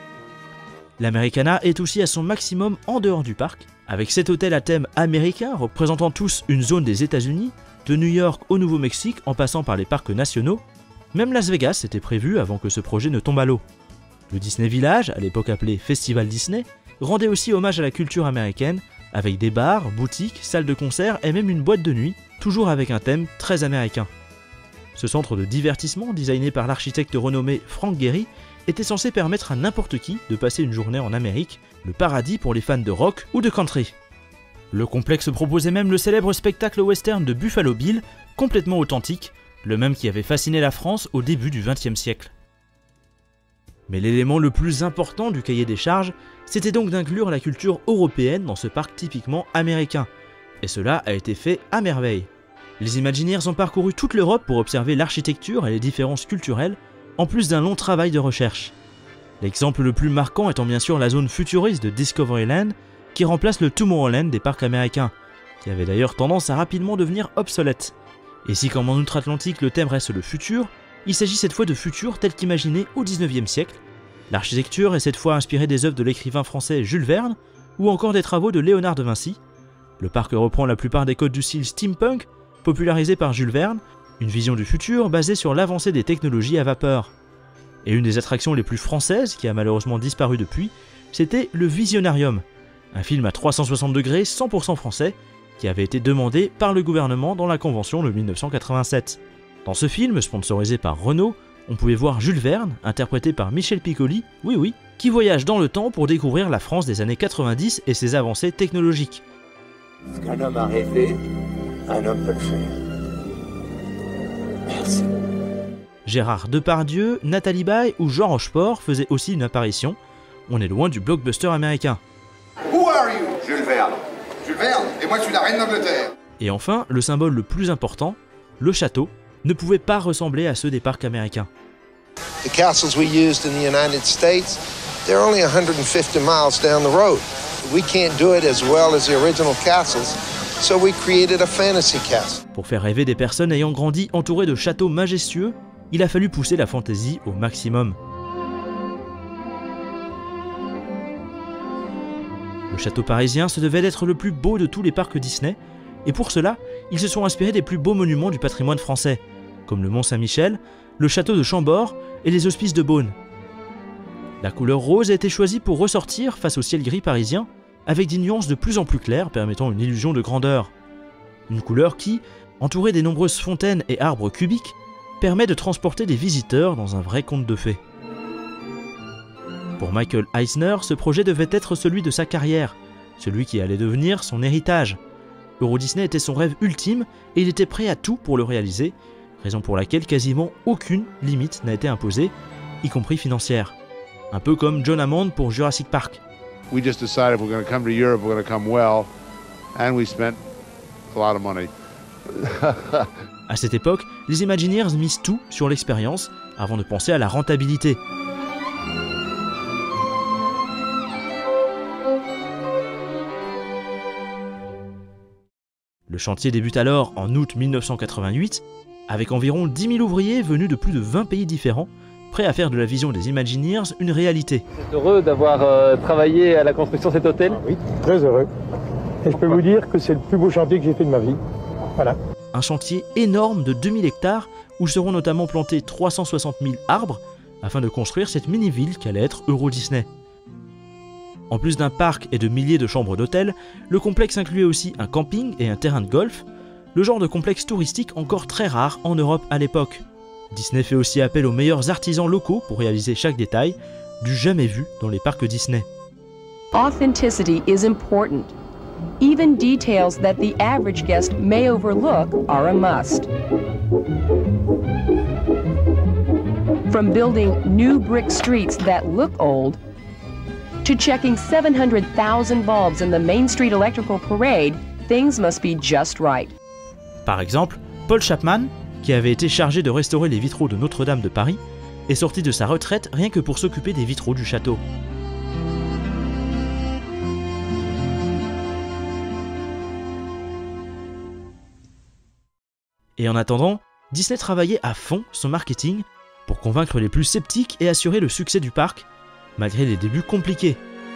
S2: L'Americana est aussi à son maximum en dehors du parc, avec sept hôtels à thème américain représentant tous une zone des États-Unis, de New York au Nouveau-Mexique en passant par les parcs nationaux. Même Las Vegas était prévu avant que ce projet ne tombe à l'eau. Le Disney Village, à l'époque appelé Festival Disney, rendait aussi hommage à la culture américaine, avec des bars, boutiques, salles de concert et même une boîte de nuit, toujours avec un thème très américain. Ce centre de divertissement, designé par l'architecte renommé Frank Gehry, était censé permettre à n'importe qui de passer une journée en Amérique, le paradis pour les fans de rock ou de country. Le complexe proposait même le célèbre spectacle western de Buffalo Bill, complètement authentique, le même qui avait fasciné la France au début du vingtième siècle. Mais l'élément le plus important du cahier des charges, c'était donc d'inclure la culture européenne dans ce parc typiquement américain, et cela a été fait à merveille. Les Imagineers ont parcouru toute l'Europe pour observer l'architecture et les différences culturelles, en plus d'un long travail de recherche. L'exemple le plus marquant étant bien sûr la zone futuriste de Discoveryland, qui remplace le Tomorrowland des parcs américains, qui avait d'ailleurs tendance à rapidement devenir obsolète. Et si comme en Outre-Atlantique le thème reste le futur, il s'agit cette fois de futur tel qu'imaginé au dix-neuvième siècle. L'architecture est cette fois inspirée des œuvres de l'écrivain français Jules Verne, ou encore des travaux de Léonard de Vinci. Le parc reprend la plupart des codes du style steampunk, popularisé par Jules Verne, une vision du futur basée sur l'avancée des technologies à vapeur. Et une des attractions les plus françaises, qui a malheureusement disparu depuis, c'était le Visionarium, un film à trois cent soixante degrés cent pour cent français, qui avait été demandé par le gouvernement dans la Convention de mille neuf cent quatre-vingt-sept. Dans ce film, sponsorisé par Renault, on pouvait voir Jules Verne, interprété par Michel Piccoli, oui oui, qui voyage dans le temps pour découvrir la France des années quatre-vingt-dix et ses avancées technologiques.
S9: Ce qu'un homme a rêvé, un homme peut le faire. Merci.
S2: Gérard Depardieu, Nathalie Baye ou Jean Rochefort faisaient aussi une apparition. On est loin du blockbuster américain.
S10: Who are you? Jules Verne. Jules Verne, et moi je suis la reine d'Angleterre.
S2: Et enfin, le symbole le plus important, le château, ne pouvait pas ressembler à ceux des parcs américains.
S10: The castles we used in the United States, they're only one hundred fifty miles down the road. We can't do it as well as the original castles, so we created a fantasy castle.
S2: Pour faire rêver des personnes ayant grandi entourées de châteaux majestueux, il a fallu pousser la fantaisie au maximum. Le château parisien se devait d'être le plus beau de tous les parcs Disney, et pour cela, ils se sont inspirés des plus beaux monuments du patrimoine français, comme le Mont Saint-Michel, le château de Chambord et les hospices de Beaune. La couleur rose a été choisie pour ressortir face au ciel gris parisien, avec des nuances de plus en plus claires permettant une illusion de grandeur. Une couleur qui, entourée des nombreuses fontaines et arbres cubiques, permet de transporter des visiteurs dans un vrai conte de fées. Pour Michael Eisner, ce projet devait être celui de sa carrière, celui qui allait devenir son héritage. Euro Disney était son rêve ultime et il était prêt à tout pour le réaliser, raison pour laquelle quasiment aucune limite n'a été imposée, y compris financière. Un peu comme John Hammond pour Jurassic Park.
S11: We just decided if we're going to come to Europe, we're going to come well, and we spent a lot of money.
S2: À cette époque, les Imagineers misent tout sur l'expérience avant de penser à la rentabilité. Le chantier débute alors en août mille neuf cent quatre-vingt-huit, avec environ dix mille ouvriers venus de plus de vingt pays différents, prêts à faire de la vision des Imagineers une réalité.
S28: Vous êtes heureux d'avoir euh, travaillé à la construction de cet hôtel?
S12: Oui, très heureux. Et je peux vous dire que c'est le plus beau chantier que j'ai fait de ma vie. Voilà.
S2: Un chantier énorme de deux mille hectares où seront notamment plantés trois cent soixante mille arbres afin de construire cette mini-ville qu'allait être Euro Disney. En plus d'un parc et de milliers de chambres d'hôtel, le complexe incluait aussi un camping et un terrain de golf, le genre de complexe touristique encore très rare en Europe à l'époque. Disney fait aussi appel aux meilleurs artisans locaux pour réaliser chaque détail, du jamais vu dans les parcs Disney.
S8: Authenticity is important. Even details that the average guest may overlook are a must. From building new brick streets that look old, to checking seven hundred thousand bulbs in the Main Street Electrical Parade, things must be just right.
S2: Par exemple, Paul Chapman, qui avait été chargé de restaurer les vitraux de Notre-Dame de Paris, est sorti de sa retraite rien que pour s'occuper des vitraux du château. Et en attendant, Disney travaillait à fond son marketing pour convaincre les plus sceptiques et assurer le succès du parc, malgré les débuts compliqués.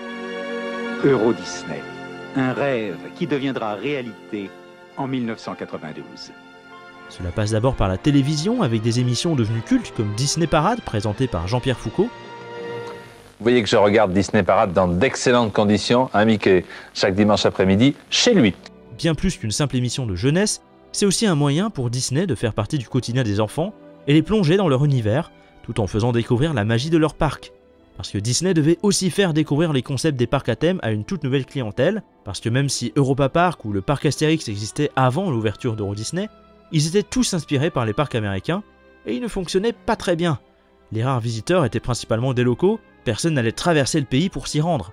S13: Euro Disney, un rêve qui deviendra réalité en mille neuf cent quatre-vingt-douze.
S2: Cela passe d'abord par la télévision avec des émissions devenues cultes comme Disney Parade présentée par Jean-Pierre Foucault.
S14: Vous voyez que je regarde Disney Parade dans d'excellentes conditions, à Mickey, chaque dimanche après-midi, chez lui.
S2: Bien plus qu'une simple émission de jeunesse, c'est aussi un moyen pour Disney de faire partie du quotidien des enfants et les plonger dans leur univers, tout en faisant découvrir la magie de leur parc. Parce que Disney devait aussi faire découvrir les concepts des parcs à thème à une toute nouvelle clientèle, parce que même si Europa Park ou le parc Astérix existait avant l'ouverture d'Euro Disney, ils étaient tous inspirés par les parcs américains, et ils ne fonctionnaient pas très bien. Les rares visiteurs étaient principalement des locaux, personne n'allait traverser le pays pour s'y rendre.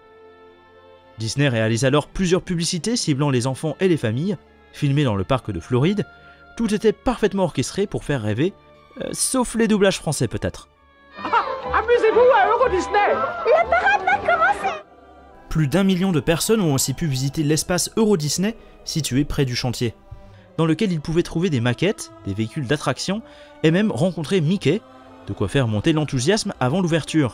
S2: Disney réalise alors plusieurs publicités ciblant les enfants et les familles, filmées dans le parc de Floride. Tout était parfaitement orchestré pour faire rêver, euh, sauf les doublages français peut-être.
S3: Amusez-vous à Euro Disney! La parade va commencer!
S2: Plus d'un million de personnes ont aussi pu visiter l'espace Euro Disney, situé près du chantier, dans lequel ils pouvaient trouver des maquettes, des véhicules d'attraction, et même rencontrer Mickey, de quoi faire monter l'enthousiasme avant l'ouverture.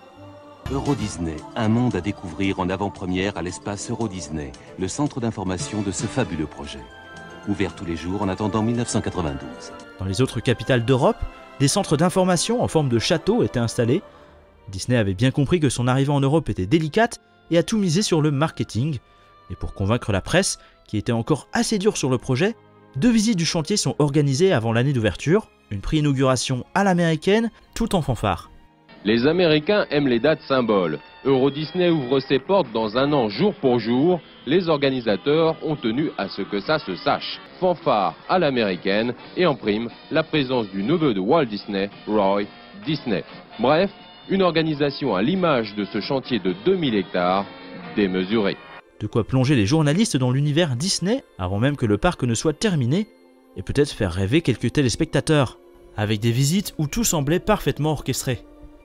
S15: Euro Disney, un monde à découvrir en avant-première à l'espace Euro Disney, le centre d'information de ce fabuleux projet. Ouvert tous les jours en attendant mille neuf cent quatre-vingt-douze.
S2: Dans les autres capitales d'Europe, des centres d'information en forme de château étaient installés. Disney avait bien compris que son arrivée en Europe était délicate et a tout misé sur le marketing. Et pour convaincre la presse, qui était encore assez dure sur le projet, deux visites du chantier sont organisées avant l'année d'ouverture, une pré-inauguration à l'américaine, tout en fanfare.
S16: Les Américains aiment les dates symboles. Euro Disney ouvre ses portes dans un an jour pour jour. Les organisateurs ont tenu à ce que ça se sache. Fanfare à l'américaine et en prime, la présence du neveu de Walt Disney, Roy Disney. Bref, une organisation à l'image de ce chantier de deux mille hectares, démesuré.
S2: De quoi plonger les journalistes dans l'univers Disney avant même que le parc ne soit terminé et peut-être faire rêver quelques téléspectateurs, avec des visites où tout semblait parfaitement orchestré.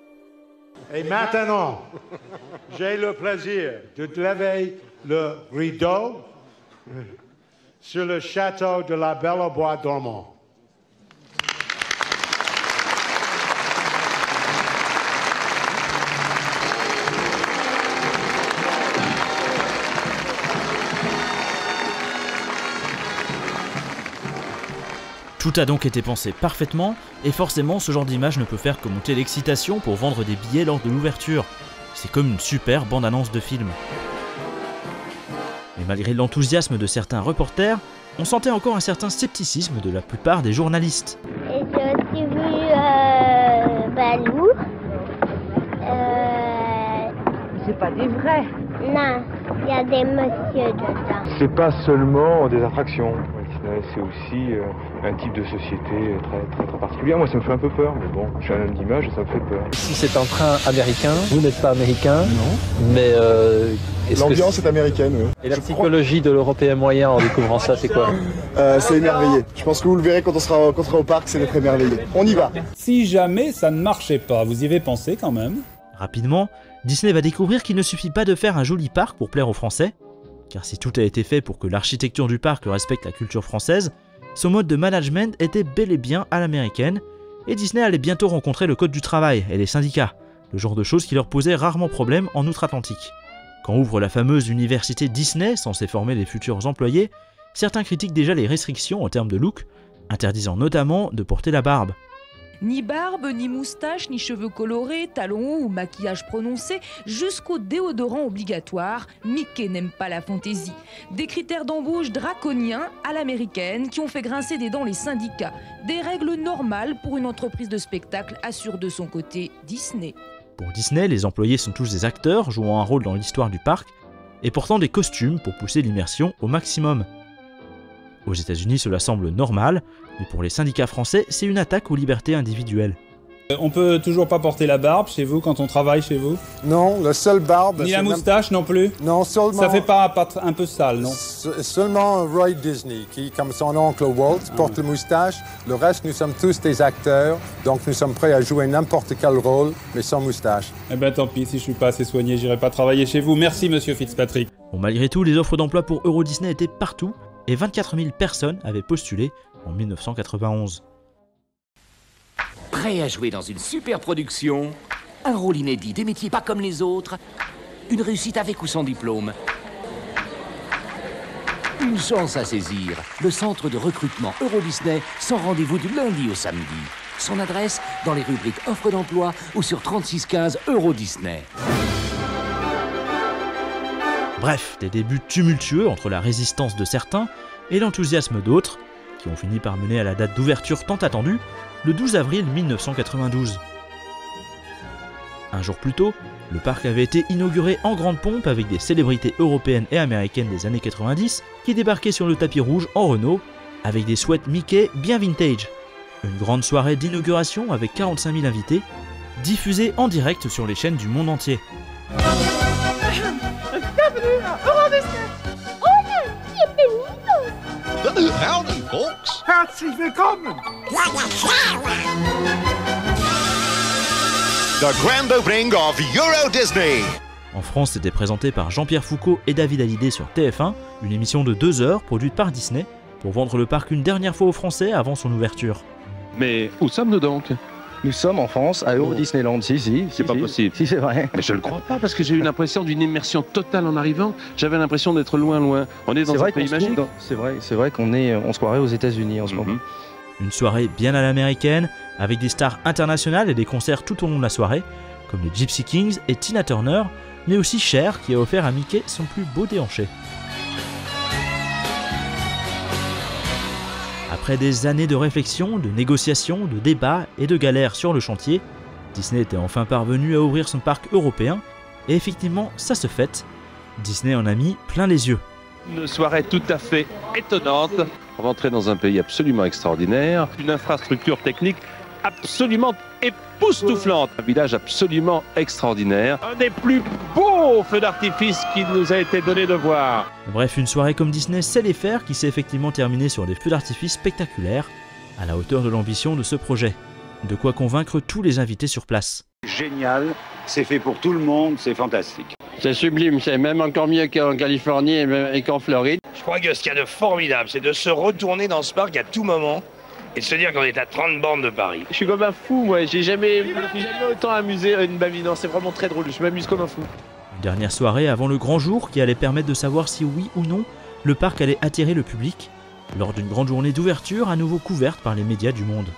S12: Et maintenant, j'ai le plaisir de lever le rideau sur le château de la Belle au Bois dormant.
S2: Tout a donc été pensé parfaitement, et forcément ce genre d'image ne peut faire que monter l'excitation pour vendre des billets lors de l'ouverture. C'est comme une super bande-annonce de film. Mais malgré l'enthousiasme de certains reporters, on sentait encore un certain scepticisme de la plupart des journalistes.
S17: Et j'ai aussi vu euh, Balou. Euh,
S24: pas des vrais.
S4: Non, il y a des messieurs dedans.
S7: C'est pas seulement des attractions. C'est aussi euh, un type de société très, très très particulier. Moi, ça me fait un peu peur, mais bon, je suis un homme d'image et ça me fait peur.
S28: Si c'est un train américain, vous n'êtes pas américain. Non. Mais euh,
S17: l'ambiance est, est américaine. Oui.
S28: Et la je psychologie crois... de l'Européen moyen en découvrant ça, c'est quoi?
S17: euh, C'est émerveillé. Je pense que vous le verrez quand on sera, quand on sera au parc, c'est d'être émerveillé. On y va.
S18: Si jamais ça ne marchait pas, vous y avez pensé quand même?
S2: Rapidement, Disney va découvrir qu'il ne suffit pas de faire un joli parc pour plaire aux Français. Car si tout a été fait pour que l'architecture du parc respecte la culture française, son mode de management était bel et bien à l'américaine, et Disney allait bientôt rencontrer le code du travail et les syndicats, le genre de choses qui leur posaient rarement problème en outre-Atlantique. Quand ouvre la fameuse université Disney, censée former les futurs employés, certains critiquent déjà les restrictions en termes de look, interdisant notamment de porter la barbe.
S19: Ni barbe, ni moustache, ni cheveux colorés, talons hauts ou maquillage prononcé, jusqu'au déodorant obligatoire, Mickey n'aime pas la fantaisie. Des critères d'embauche draconiens à l'américaine qui ont fait grincer des dents les syndicats. Des règles normales pour une entreprise de spectacle, assure de son côté Disney.
S2: Pour Disney, les employés sont tous des acteurs jouant un rôle dans l'histoire du parc et portant des costumes pour pousser l'immersion au maximum. Aux États-Unis, cela semble normal, mais pour les syndicats français, c'est une attaque aux libertés individuelles.
S18: On peut toujours pas porter la barbe chez vous quand on travaille chez vous?
S17: Non, la seule barbe...
S18: Ni la moustache non plus?
S17: Non, seulement...
S18: Ça fait pas, pas un peu sale, non?
S17: Seulement Roy Disney, qui, comme son oncle Walt, ah. porte le moustache. Le reste, nous sommes tous des acteurs, donc nous sommes prêts à jouer n'importe quel rôle, mais sans moustache.
S18: Eh ben tant pis, si je suis pas assez soigné, j'irai pas travailler chez vous. Merci, monsieur Fitzpatrick.
S2: Bon, malgré tout, les offres d'emploi pour Euro Disney étaient partout, et vingt-quatre mille personnes avaient postulé en mille neuf cent quatre-vingt-onze.
S20: Prêt à jouer dans une super production, un rôle inédit, des métiers pas comme les autres, une réussite avec ou sans diplôme. Une chance à saisir, le centre de recrutement Euro Disney sans rendez-vous du lundi au samedi. Son adresse dans les rubriques offres d'emploi ou sur trente-six quinze Euro Disney.
S2: Bref, des débuts tumultueux entre la résistance de certains et l'enthousiasme d'autres, qui ont fini par mener à la date d'ouverture tant attendue, le douze avril mille neuf cent quatre-vingt-douze. Un jour plus tôt, le parc avait été inauguré en grande pompe avec des célébrités européennes et américaines des années quatre-vingt-dix qui débarquaient sur le tapis rouge en Renault avec des sweats Mickey bien vintage. Une grande soirée d'inauguration avec quarante-cinq mille invités, diffusée en direct sur les chaînes du monde entier.
S3: Bienvenue à Euro Disney.
S4: Hola, bienvenidos.
S3: Howdy, folks. Herzlich willkommen.
S21: The grand opening of Euro Disney.
S2: En France, c'était présenté par Jean-Pierre Foucault et David Hallyday sur T F un, une émission de deux heures produite par Disney pour vendre le parc une dernière fois aux Français avant son ouverture.
S22: Mais où sommes-nous donc?
S28: Nous sommes en France, à Euro Disneyland, si, si.
S22: C'est pas
S28: si,
S22: possible.
S28: Si, c'est vrai.
S22: Mais je le crois pas, parce que j'ai eu l'impression d'une immersion totale en arrivant. J'avais l'impression d'être loin, loin. On est dans est un pays magique.
S28: C'est vrai, c'est vrai qu'on est, on se croirait aux États-Unis en ce mm-hmm. moment.
S2: Une soirée bien à l'américaine, avec des stars internationales et des concerts tout au long de la soirée, comme les Gypsy Kings et Tina Turner, mais aussi Cher, qui a offert à Mickey son plus beau déhanché. Après des années de réflexion, de négociations, de débats et de galères sur le chantier, Disney était enfin parvenu à ouvrir son parc européen, et effectivement, ça se fait. Disney en a mis plein les yeux.
S22: Une soirée tout à fait étonnante. Rentrer dans un pays absolument extraordinaire, une infrastructure technique absolument époustouflante, un village absolument extraordinaire, un des plus beaux feux d'artifice qui nous a été donné de voir.
S2: Bref, une soirée comme Disney sait les faire qui s'est effectivement terminée sur des feux d'artifice spectaculaires, à la hauteur de l'ambition de ce projet. De quoi convaincre tous les invités sur place.
S23: Génial, c'est fait pour tout le monde, c'est fantastique.
S30: C'est sublime, c'est même encore mieux qu'en Californie et qu'en Floride.
S31: Je crois que ce qu'il y a de formidable, c'est de se retourner dans ce parc à tout moment et de se dire qu'on est à trente bornes de Paris.
S22: Je suis comme un fou, moi. J'ai jamais, jamais autant amusé une mamie. Non, c'est vraiment très drôle. Je m'amuse comme un fou.
S2: Une dernière soirée avant le grand jour qui allait permettre de savoir si oui ou non le parc allait attirer le public lors d'une grande journée d'ouverture à nouveau couverte par les médias du monde.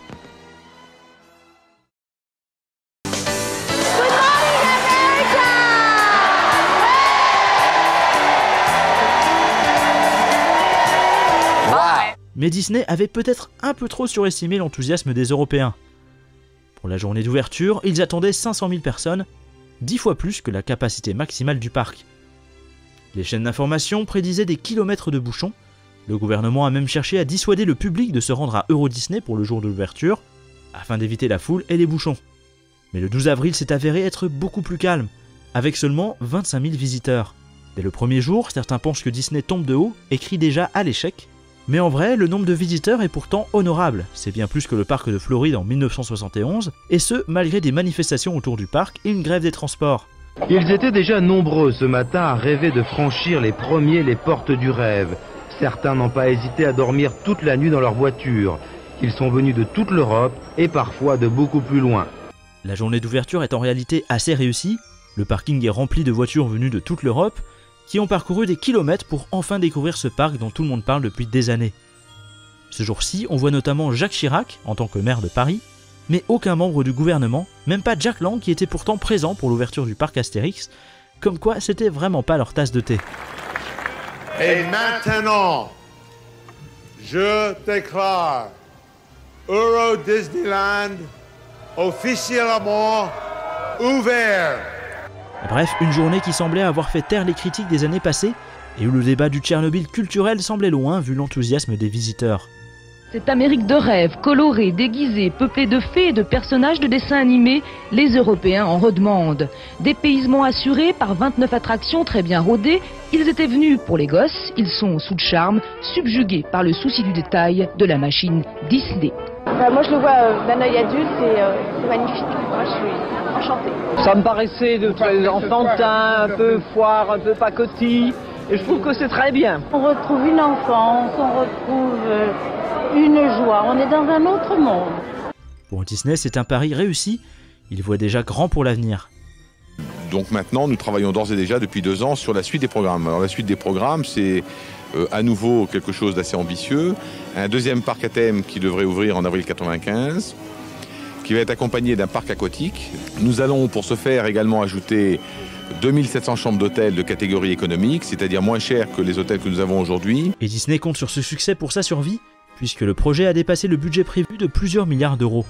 S2: Mais Disney avait peut-être un peu trop surestimé l'enthousiasme des Européens. Pour la journée d'ouverture, ils attendaient cinq cent mille personnes, dix fois plus que la capacité maximale du parc. Les chaînes d'information prédisaient des kilomètres de bouchons. Le gouvernement a même cherché à dissuader le public de se rendre à Euro Disney pour le jour de l'ouverture, afin d'éviter la foule et les bouchons. Mais le douze avril s'est avéré être beaucoup plus calme, avec seulement vingt-cinq mille visiteurs. Dès le premier jour, certains pensent que Disney tombe de haut et crient déjà à l'échec. Mais en vrai, le nombre de visiteurs est pourtant honorable, c'est bien plus que le parc de Floride en mille neuf cent soixante et onze, et ce, malgré des manifestations autour du parc et une grève des transports.
S1: Ils étaient déjà nombreux ce matin à rêver de franchir les premiers les portes du rêve. Certains n'ont pas hésité à dormir toute la nuit dans leur voiture. Ils sont venus de toute l'Europe et parfois de beaucoup plus loin.
S2: La journée d'ouverture est en réalité assez réussie. Le parking est rempli de voitures venues de toute l'Europe, qui ont parcouru des kilomètres pour enfin découvrir ce parc dont tout le monde parle depuis des années. Ce jour-ci, on voit notamment Jacques Chirac, en tant que maire de Paris, mais aucun membre du gouvernement, même pas Jack Lang qui était pourtant présent pour l'ouverture du parc Astérix, comme quoi c'était vraiment pas leur tasse de thé.
S12: Et maintenant, je déclare Euro Disneyland officiellement ouvert.
S2: Bref, une journée qui semblait avoir fait taire les critiques des années passées et où le débat du Tchernobyl culturel semblait loin vu l'enthousiasme des visiteurs.
S19: Cette Amérique de rêve, colorée, déguisée, peuplée de fées et de personnages de dessins animés, les Européens en redemandent. Dépaysement assuré par vingt-neuf attractions très bien rodées, ils étaient venus pour les gosses, ils sont sous le charme, subjugués par le souci du détail de la machine Disney.
S24: Bah, moi je le vois euh, d'un œil adulte et euh, c'est magnifique. Moi je suis enchantée.
S28: Ça me paraissait de très enfantin, un peu foire, un peu pacotille, et je trouve que c'est très bien.
S4: On retrouve une enfance, on retrouve euh, une joie, on est dans un autre monde.
S2: Pour Disney, c'est un pari réussi, il voit déjà grand pour l'avenir.
S5: Donc maintenant, nous travaillons d'ores et déjà depuis deux ans sur la suite des programmes. Alors la suite des programmes, c'est euh, à nouveau quelque chose d'assez ambitieux. Un deuxième parc à thème qui devrait ouvrir en avril quatre-vingt-quinze, qui va être accompagné d'un parc aquatique. Nous allons pour ce faire également ajouter deux mille sept cents chambres d'hôtel de catégorie économique, c'est-à-dire moins chères que les hôtels que nous avons aujourd'hui.
S2: Et Disney compte sur ce succès pour sa survie, puisque le projet a dépassé le budget prévu de plusieurs milliards d'euros.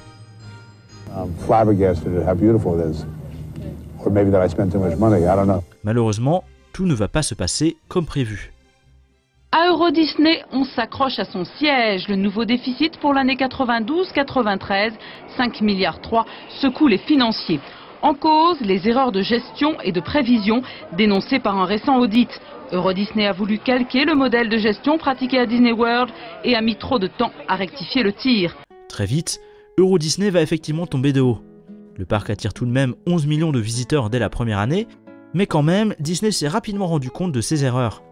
S2: Malheureusement, tout ne va pas se passer comme prévu.
S6: À Euro Disney, on s'accroche à son siège. Le nouveau déficit pour l'année quatre-vingt-douze quatre-vingt-treize, cinq milliards trois, secoue les financiers. En cause, les erreurs de gestion et de prévision dénoncées par un récent audit. Euro Disney a voulu calquer le modèle de gestion pratiqué à Disney World et a mis trop de temps à rectifier le tir.
S2: Très vite, Euro Disney va effectivement tomber de haut. Le parc attire tout de même onze millions de visiteurs dès la première année, mais quand même, Disney s'est rapidement rendu compte de ses erreurs.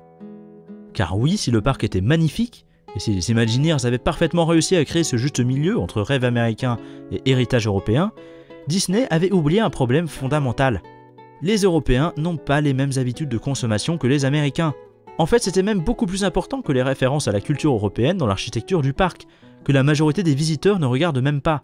S2: Car oui, si le parc était magnifique, et si les Imagineers avaient parfaitement réussi à créer ce juste milieu entre rêve américain et héritage européen, Disney avait oublié un problème fondamental. Les Européens n'ont pas les mêmes habitudes de consommation que les Américains. En fait, c'était même beaucoup plus important que les références à la culture européenne dans l'architecture du parc, que la majorité des visiteurs ne regardent même pas.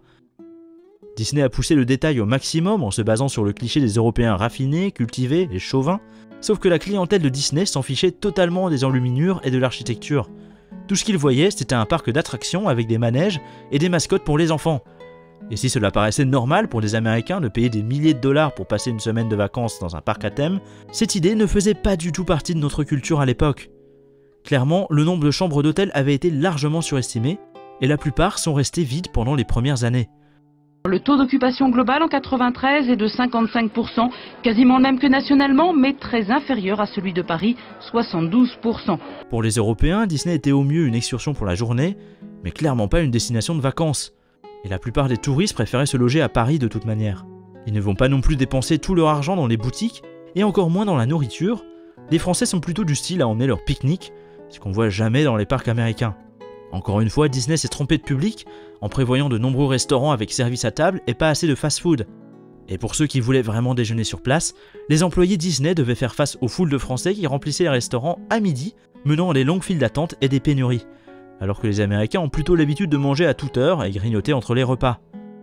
S2: Disney a poussé le détail au maximum en se basant sur le cliché des Européens raffinés, cultivés et chauvins, sauf que la clientèle de Disney s'en fichait totalement des enluminures et de l'architecture. Tout ce qu'ils voyaient, c'était un parc d'attractions avec des manèges et des mascottes pour les enfants. Et si cela paraissait normal pour les Américains de payer des milliers de dollars pour passer une semaine de vacances dans un parc à thème, cette idée ne faisait pas du tout partie de notre culture à l'époque. Clairement, le nombre de chambres d'hôtel avait été largement surestimé, et la plupart sont restées vides pendant les premières années.
S6: Le taux d'occupation global en quatre-vingt-treize est de cinquante-cinq pour cent, quasiment le même que nationalement, mais très inférieur à celui de Paris, soixante-douze pour cent.
S2: Pour les Européens, Disney était au mieux une excursion pour la journée, mais clairement pas une destination de vacances. Et la plupart des touristes préféraient se loger à Paris de toute manière. Ils ne vont pas non plus dépenser tout leur argent dans les boutiques, et encore moins dans la nourriture. Les Français sont plutôt du style à emmener leur pique-nique, ce qu'on voit jamais dans les parcs américains. Encore une fois, Disney s'est trompé de public en prévoyant de nombreux restaurants avec service à table et pas assez de fast-food. Et pour ceux qui voulaient vraiment déjeuner sur place, les employés Disney devaient faire face aux foules de Français qui remplissaient les restaurants à midi, menant à des longues files d'attente et des pénuries, alors que les Américains ont plutôt l'habitude de manger à toute heure et grignoter entre les repas.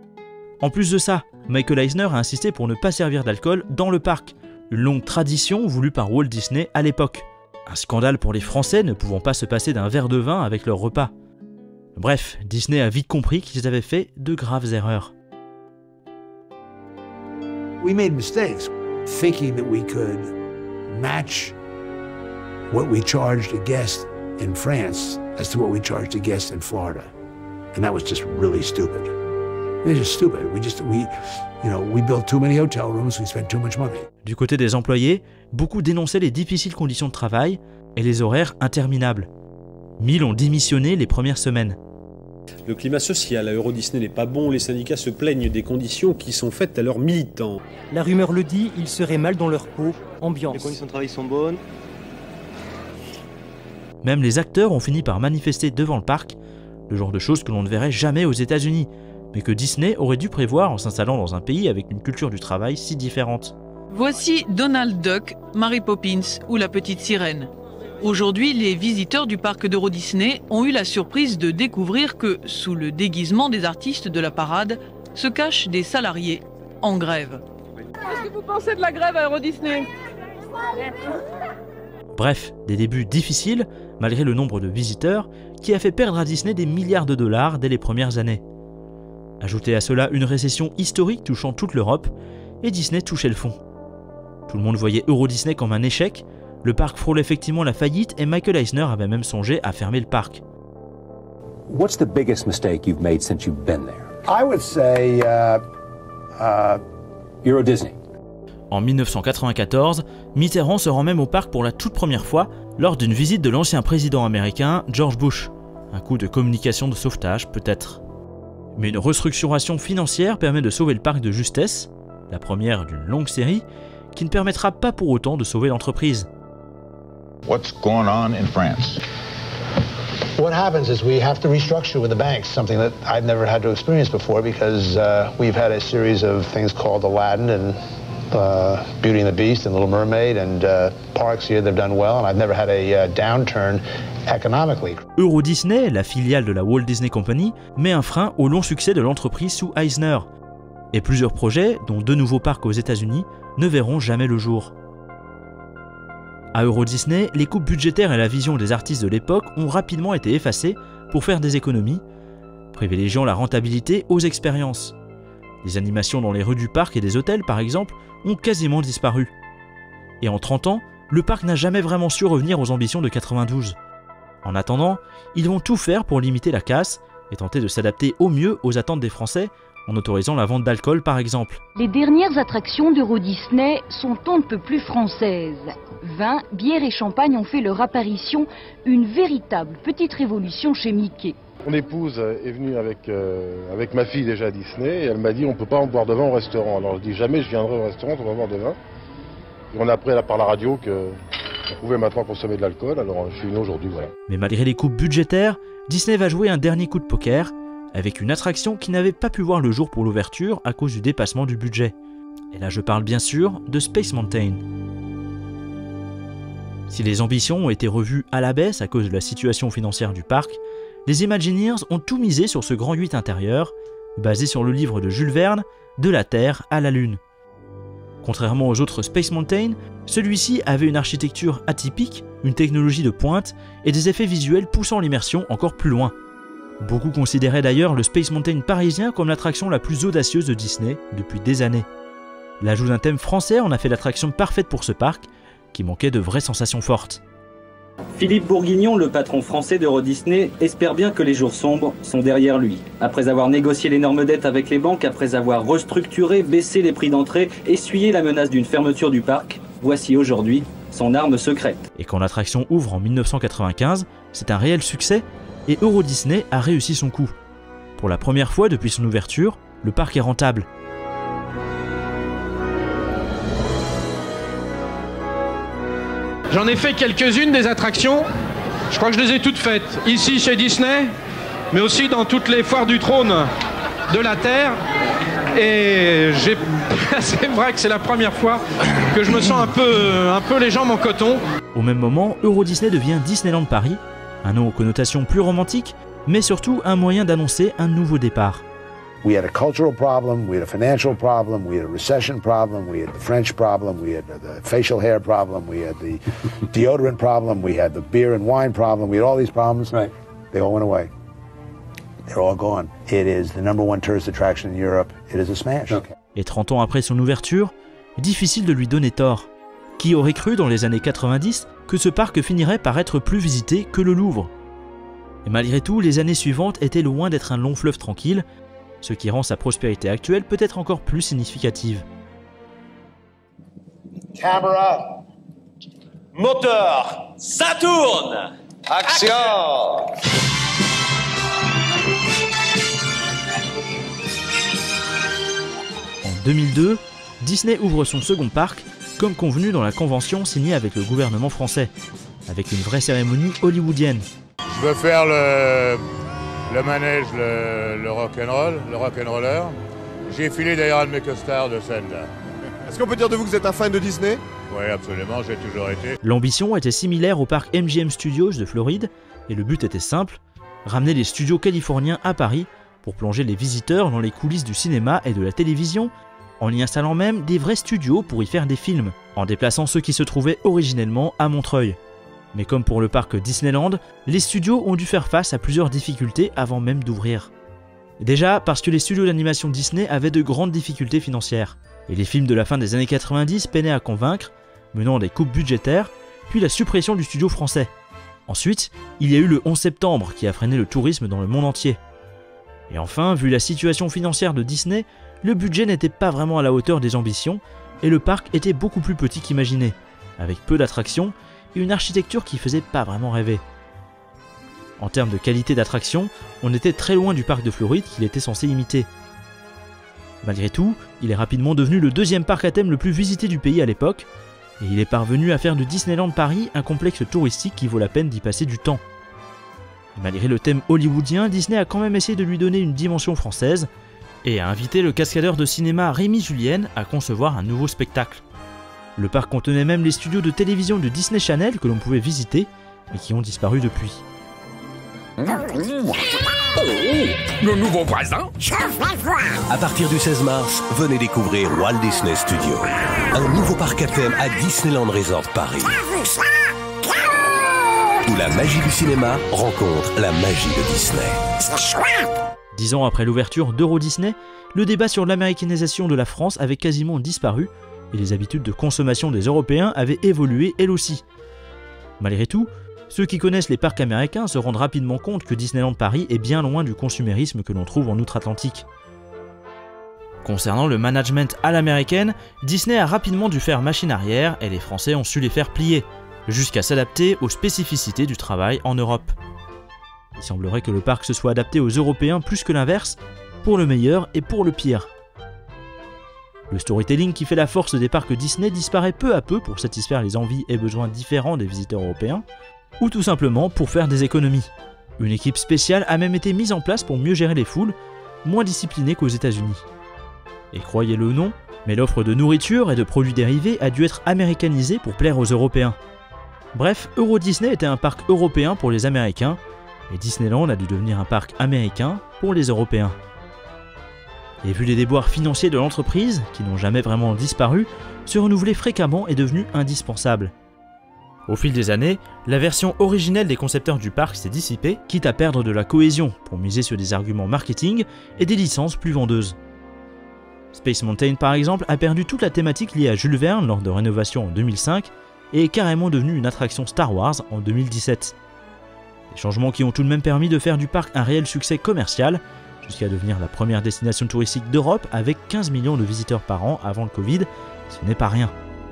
S2: En plus de ça, Michael Eisner a insisté pour ne pas servir d'alcool dans le parc, une longue tradition voulue par Walt Disney à l'époque. Un scandale pour les Français ne pouvant pas se passer d'un verre de vin avec leur repas. Bref, Disney a vite compris qu'ils avaient fait de graves erreurs.
S8: We made mistakes. thinking that we could match what we charged a guest in France as to what we charged a guest in Florida. And that was just really stupid. It was just stupid. We just, we, you know, we built too many hotel rooms, we spent too much money.
S2: Du côté des employés, beaucoup dénonçaient les difficiles conditions de travail et les horaires interminables. Mille ont démissionné les premières semaines.
S9: Le climat social à Euro Disney n'est pas bon, les syndicats se plaignent des conditions qui sont faites à leurs militants.
S10: La rumeur le dit, ils seraient mal dans leur peau, ambiance.
S11: Les conditions de travail sont bonnes.
S2: Même les acteurs ont fini par manifester devant le parc, le genre de choses que l'on ne verrait jamais aux États-Unis, mais que Disney aurait dû prévoir en s'installant dans un pays avec une culture du travail si différente.
S13: Voici Donald Duck, Mary Poppins ou la petite sirène. Aujourd'hui, les visiteurs du parc d'Euro Disney ont eu la surprise de découvrir que, sous le déguisement des artistes de la parade, se cachent des salariés en grève.
S14: Qu'est-ce que vous pensez de la grève à Euro Disney ?
S2: Bref, des débuts difficiles, malgré le nombre de visiteurs, qui a fait perdre à Disney des milliards de dollars dès les premières années. Ajoutez à cela une récession historique touchant toute l'Europe, et Disney touchait le fond. Tout le monde voyait Euro Disney comme un échec, le parc frôle effectivement la faillite et Michael Eisner avait même songé à fermer le parc.
S15: What's the biggest mistake you've made since you've been there?
S8: I would say uh, uh,
S15: Euro Disney.
S2: En mille neuf cent quatre-vingt-quatorze, Mitterrand se rend même au parc pour la toute première fois lors d'une visite de l'ancien président américain George Bush. Un coup de communication de sauvetage peut-être. Mais une restructuration financière permet de sauver le parc de justesse, la première d'une longue série, qui ne permettra pas pour autant de sauver l'entreprise.
S25: What's going on in France?
S26: What happens is we have to restructure with the banks, something that I've never had to experience before because uh, we've had a series of things called Aladdin and uh, Beauty and the Beast and Little Mermaid and uh, parks here, they've done well, and I've never had a uh, downturn economically.
S2: Euro Disney, la filiale de la Walt Disney Company, met un frein au long succès de l'entreprise sous Eisner. Et plusieurs projets, dont deux nouveaux parcs aux États-Unis, ne verront jamais le jour. À Euro Disney, les coupes budgétaires et la vision des artistes de l'époque ont rapidement été effacées pour faire des économies, privilégiant la rentabilité aux expériences. Les animations dans les rues du parc et des hôtels, par exemple, ont quasiment disparu. Et en trente ans, le parc n'a jamais vraiment su revenir aux ambitions de quatre-vingt-douze. En attendant, ils vont tout faire pour limiter la casse et tenter de s'adapter au mieux aux attentes des Français, en autorisant la vente d'alcool par exemple.
S27: Les dernières attractions d'Euro Disney sont on ne peut plus françaises. Vin, bière et champagne ont fait leur apparition, une véritable petite révolution chez Mickey.
S29: Mon épouse est venue avec, euh, avec ma fille déjà à Disney et elle m'a dit on ne peut pas en boire de vin au restaurant. Alors je dis jamais je viendrai au restaurant, on va boire de vin. Et on a appris par la radio qu'on pouvait maintenant consommer de l'alcool, alors je suis venu aujourd'hui, voilà.
S2: Mais malgré les coupes budgétaires, Disney va jouer un dernier coup de poker, avec une attraction qui n'avait pas pu voir le jour pour l'ouverture à cause du dépassement du budget. Et là je parle bien sûr de Space Mountain. Si les ambitions ont été revues à la baisse à cause de la situation financière du parc, les Imagineers ont tout misé sur ce grand huit intérieur, basé sur le livre de Jules Verne, De la Terre à la Lune. Contrairement aux autres Space Mountain, celui-ci avait une architecture atypique, une technologie de pointe et des effets visuels poussant l'immersion encore plus loin. Beaucoup considéraient d'ailleurs le Space Mountain parisien comme l'attraction la plus audacieuse de Disney depuis des années. L'ajout d'un thème français en a fait l'attraction parfaite pour ce parc, qui manquait de vraies sensations fortes.
S32: Philippe Bourguignon, le patron français d'Euro Disney, espère bien que les jours sombres sont derrière lui. Après avoir négocié l'énorme dette avec les banques, après avoir restructuré, baissé les prix d'entrée, essuyé la menace d'une fermeture du parc, voici aujourd'hui son arme secrète.
S2: Et quand l'attraction ouvre en mille neuf cent quatre-vingt-quinze, c'est un réel succès, et Euro Disney a réussi son coup. Pour la première fois depuis son ouverture, le parc est rentable.
S33: J'en ai fait quelques-unes des attractions, je crois que je les ai toutes faites, ici chez Disney, mais aussi dans toutes les foires du trône de la Terre. Et c'est vrai que c'est la première fois que je me sens un peu, un peu les jambes en coton.
S2: Au même moment, Euro Disney devient Disneyland Paris, un nom aux connotations plus romantiques, mais surtout un moyen d'annoncer un nouveau départ.
S8: We had a cultural problem, we had a financial problem, we had a recession problem, we had the French problem, we had the facial hair problem, we had the deodorant problem, we had the beer and wine problem, we had all these problems. Right. They all went away. They're all gone. It is the number one tourist attraction in Europe. It is a smash. Okay.
S2: Et trente ans après son ouverture, difficile de lui donner tort. Qui aurait cru dans les années quatre-vingt-dix que ce parc finirait par être plus visité que le Louvre? Et malgré tout, les années suivantes étaient loin d'être un long fleuve tranquille, ce qui rend sa prospérité actuelle peut-être encore plus significative.
S1: Camera. Moteur. Ça tourne. Action.
S2: En deux mille deux, Disney ouvre son second parc, comme convenu dans la convention signée avec le gouvernement français, avec une vraie cérémonie hollywoodienne.
S3: Je veux faire le, le manège, le, le rock'n'roll, le rock'n'roller. J'ai filé d'ailleurs un de mes costards de scène là.
S7: Est-ce qu'on peut dire de vous que vous êtes un fan de Disney?
S3: Oui, absolument, j'ai toujours été.
S2: L'ambition était similaire au parc M G M Studios de Floride, et le but était simple, ramener les studios californiens à Paris pour plonger les visiteurs dans les coulisses du cinéma et de la télévision, en y installant même des vrais studios pour y faire des films, en déplaçant ceux qui se trouvaient originellement à Montreuil. Mais comme pour le parc Disneyland, les studios ont dû faire face à plusieurs difficultés avant même d'ouvrir. Déjà parce que les studios d'animation Disney avaient de grandes difficultés financières, et les films de la fin des années quatre-vingt-dix peinaient à convaincre, menant des coupes budgétaires, puis la suppression du studio français. Ensuite, il y a eu le onze septembre qui a freiné le tourisme dans le monde entier. Et enfin, vu la situation financière de Disney, le budget n'était pas vraiment à la hauteur des ambitions, et le parc était beaucoup plus petit qu'imaginé, avec peu d'attractions et une architecture qui faisait pas vraiment rêver. En termes de qualité d'attraction, on était très loin du parc de Floride qu'il était censé imiter. Malgré tout, il est rapidement devenu le deuxième parc à thème le plus visité du pays à l'époque, et il est parvenu à faire de Disneyland Paris un complexe touristique qui vaut la peine d'y passer du temps. Malgré le thème hollywoodien, Disney a quand même essayé de lui donner une dimension française, et a invité le cascadeur de cinéma Rémi Julienne à concevoir un nouveau spectacle. Le parc contenait même les studios de télévision de Disney Channel que l'on pouvait visiter, mais qui ont disparu depuis.
S11: Oh, le nouveau voisin.
S16: À partir du seize mars, venez découvrir Walt Disney Studios, un nouveau parc à thème à Disneyland Resort Paris, où la magie du cinéma rencontre la magie de Disney.
S2: Dix ans après l'ouverture d'Euro Disney, le débat sur l'américanisation de la France avait quasiment disparu et les habitudes de consommation des Européens avaient évolué elles aussi. Malgré tout, ceux qui connaissent les parcs américains se rendent rapidement compte que Disneyland Paris est bien loin du consumérisme que l'on trouve en outre-Atlantique. Concernant le management à l'américaine, Disney a rapidement dû faire machine arrière et les Français ont su les faire plier, jusqu'à s'adapter aux spécificités du travail en Europe. Il semblerait que le parc se soit adapté aux Européens plus que l'inverse, pour le meilleur et pour le pire. Le storytelling qui fait la force des parcs Disney disparaît peu à peu pour satisfaire les envies et besoins différents des visiteurs européens, ou tout simplement pour faire des économies. Une équipe spéciale a même été mise en place pour mieux gérer les foules, moins disciplinées qu'aux États-Unis. Et croyez-le ou non, mais l'offre de nourriture et de produits dérivés a dû être américanisée pour plaire aux Européens. Bref, Euro Disney était un parc européen pour les Américains, et Disneyland a dû devenir un parc américain pour les Européens. Et vu les déboires financiers de l'entreprise, qui n'ont jamais vraiment disparu, se renouveler fréquemment est devenu indispensable. Au fil des années, la version originelle des concepteurs du parc s'est dissipée, quitte à perdre de la cohésion pour miser sur des arguments marketing et des licences plus vendeuses. Space Mountain par exemple a perdu toute la thématique liée à Jules Verne lors de rénovation en deux mille cinq et est carrément devenu une attraction Star Wars en deux mille dix-sept. Des changements qui ont tout de même permis de faire du parc un réel succès commercial, jusqu'à devenir la première destination touristique d'Europe avec quinze millions de visiteurs par an avant le Covid, ce n'est pas rien.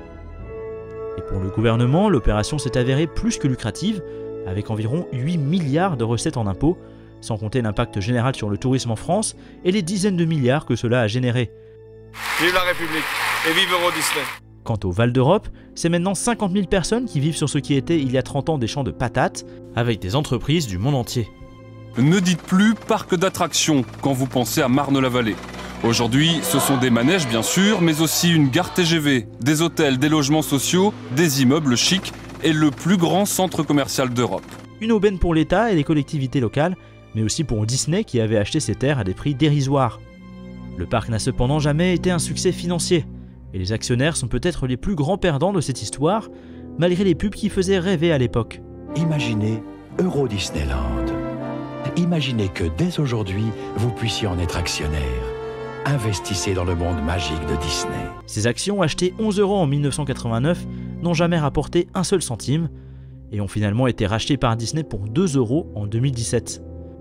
S2: Et pour le gouvernement, l'opération s'est avérée plus que lucrative, avec environ huit milliards de recettes en impôts, sans compter l'impact général sur le tourisme en France et les dizaines de milliards que cela a généré.
S1: Vive la République et vive Euro Disney.
S2: Quant au Val d'Europe, c'est maintenant cinquante mille personnes qui vivent sur ce qui était il y a trente ans des champs de patates, avec des entreprises du monde entier.
S17: Ne dites plus parc d'attractions quand vous pensez à Marne-la-Vallée. Aujourd'hui, ce sont des manèges bien sûr, mais aussi une gare T G V, des hôtels, des logements sociaux, des immeubles chics et le plus grand centre commercial d'Europe.
S2: Une aubaine pour l'État et les collectivités locales, mais aussi pour Disney qui avait acheté ses terres à des prix dérisoires. Le parc n'a cependant jamais été un succès financier, et les actionnaires sont peut-être les plus grands perdants de cette histoire, malgré les pubs qui faisaient rêver à l'époque.
S18: Imaginez Euro Disneyland. Imaginez que dès aujourd'hui, vous puissiez en être actionnaire. investissez dans le monde magique de Disney.
S2: Ces actions, achetées onze euros en mille neuf cent quatre-vingt-neuf, n'ont jamais rapporté un seul centime et ont finalement été rachetées par Disney pour deux euros en deux mille dix-sept.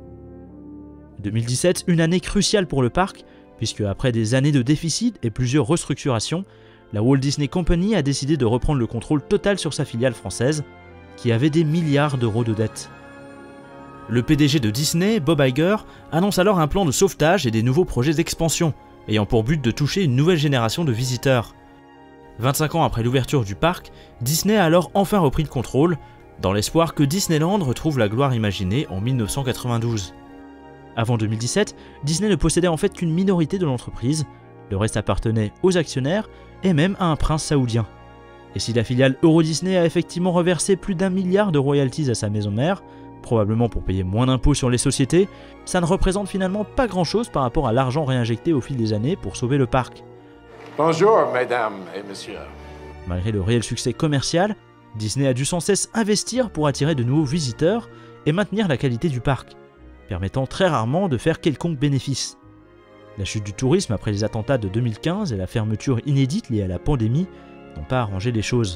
S2: deux mille dix-sept, une année cruciale pour le parc, puisque après des années de déficit et plusieurs restructurations, la Walt Disney Company a décidé de reprendre le contrôle total sur sa filiale française, qui avait des milliards d'euros de dettes. Le P D G de Disney, Bob Iger, annonce alors un plan de sauvetage et des nouveaux projets d'expansion, ayant pour but de toucher une nouvelle génération de visiteurs. vingt-cinq ans après l'ouverture du parc, Disney a alors enfin repris le contrôle, dans l'espoir que Disneyland retrouve la gloire imaginée en mille neuf cent quatre-vingt-douze. Avant deux mille dix-sept, Disney ne possédait en fait qu'une minorité de l'entreprise, le reste appartenait aux actionnaires et même à un prince saoudien. Et si la filiale Euro Disney a effectivement reversé plus d'un milliard de royalties à sa maison mère, probablement pour payer moins d'impôts sur les sociétés, ça ne représente finalement pas grand chose par rapport à l'argent réinjecté au fil des années pour sauver le parc.
S4: Bonjour mesdames et messieurs.
S2: Malgré le réel succès commercial, Disney a dû sans cesse investir pour attirer de nouveaux visiteurs et maintenir la qualité du parc, permettant très rarement de faire quelconque bénéfice. La chute du tourisme après les attentats de deux mille quinze et la fermeture inédite liée à la pandémie n'ont pas arrangé les choses.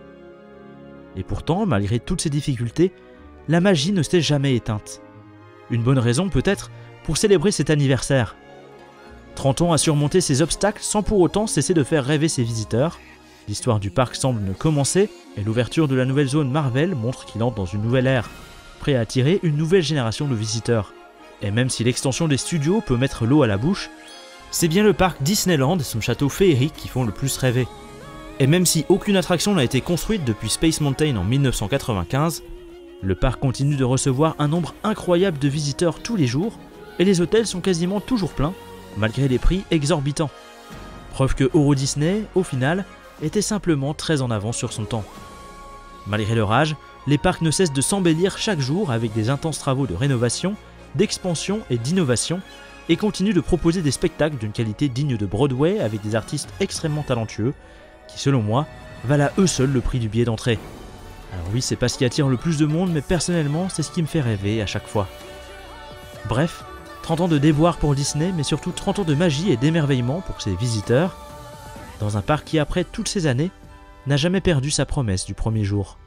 S2: Et pourtant, malgré toutes ces difficultés, la magie ne s'est jamais éteinte. Une bonne raison peut-être pour célébrer cet anniversaire. trente ans à surmonter ces obstacles sans pour autant cesser de faire rêver ses visiteurs. L'histoire du parc semble ne commencer et l'ouverture de la nouvelle zone Marvel montre qu'il entre dans une nouvelle ère, prêt à attirer une nouvelle génération de visiteurs. Et même si l'extension des studios peut mettre l'eau à la bouche, c'est bien le parc Disneyland et son château féerique qui font le plus rêver. Et même si aucune attraction n'a été construite depuis Space Mountain en mille neuf cent quatre-vingt-quinze, le parc continue de recevoir un nombre incroyable de visiteurs tous les jours et les hôtels sont quasiment toujours pleins, malgré les prix exorbitants. Preuve que Euro Disney, au final, était simplement très en avance sur son temps. Malgré leur âge, les parcs ne cessent de s'embellir chaque jour avec des intenses travaux de rénovation, d'expansion et d'innovation, et continuent de proposer des spectacles d'une qualité digne de Broadway avec des artistes extrêmement talentueux, qui selon moi, valent à eux seuls le prix du billet d'entrée. Alors oui, c'est pas ce qui attire le plus de monde, mais personnellement, c'est ce qui me fait rêver à chaque fois. Bref, trente ans de déboire pour Disney, mais surtout trente ans de magie et d'émerveillement pour ses visiteurs, dans un parc qui, après toutes ces années, n'a jamais perdu sa promesse du premier jour.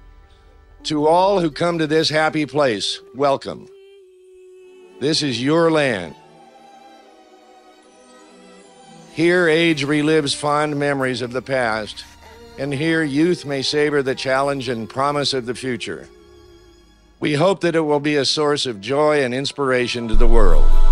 S4: To all who come to this happy place, welcome. This is your land. Here age relives fond memories of the past, and here youth may savor the challenge and promise of the future. We hope that it will be a source of joy and inspiration to the world.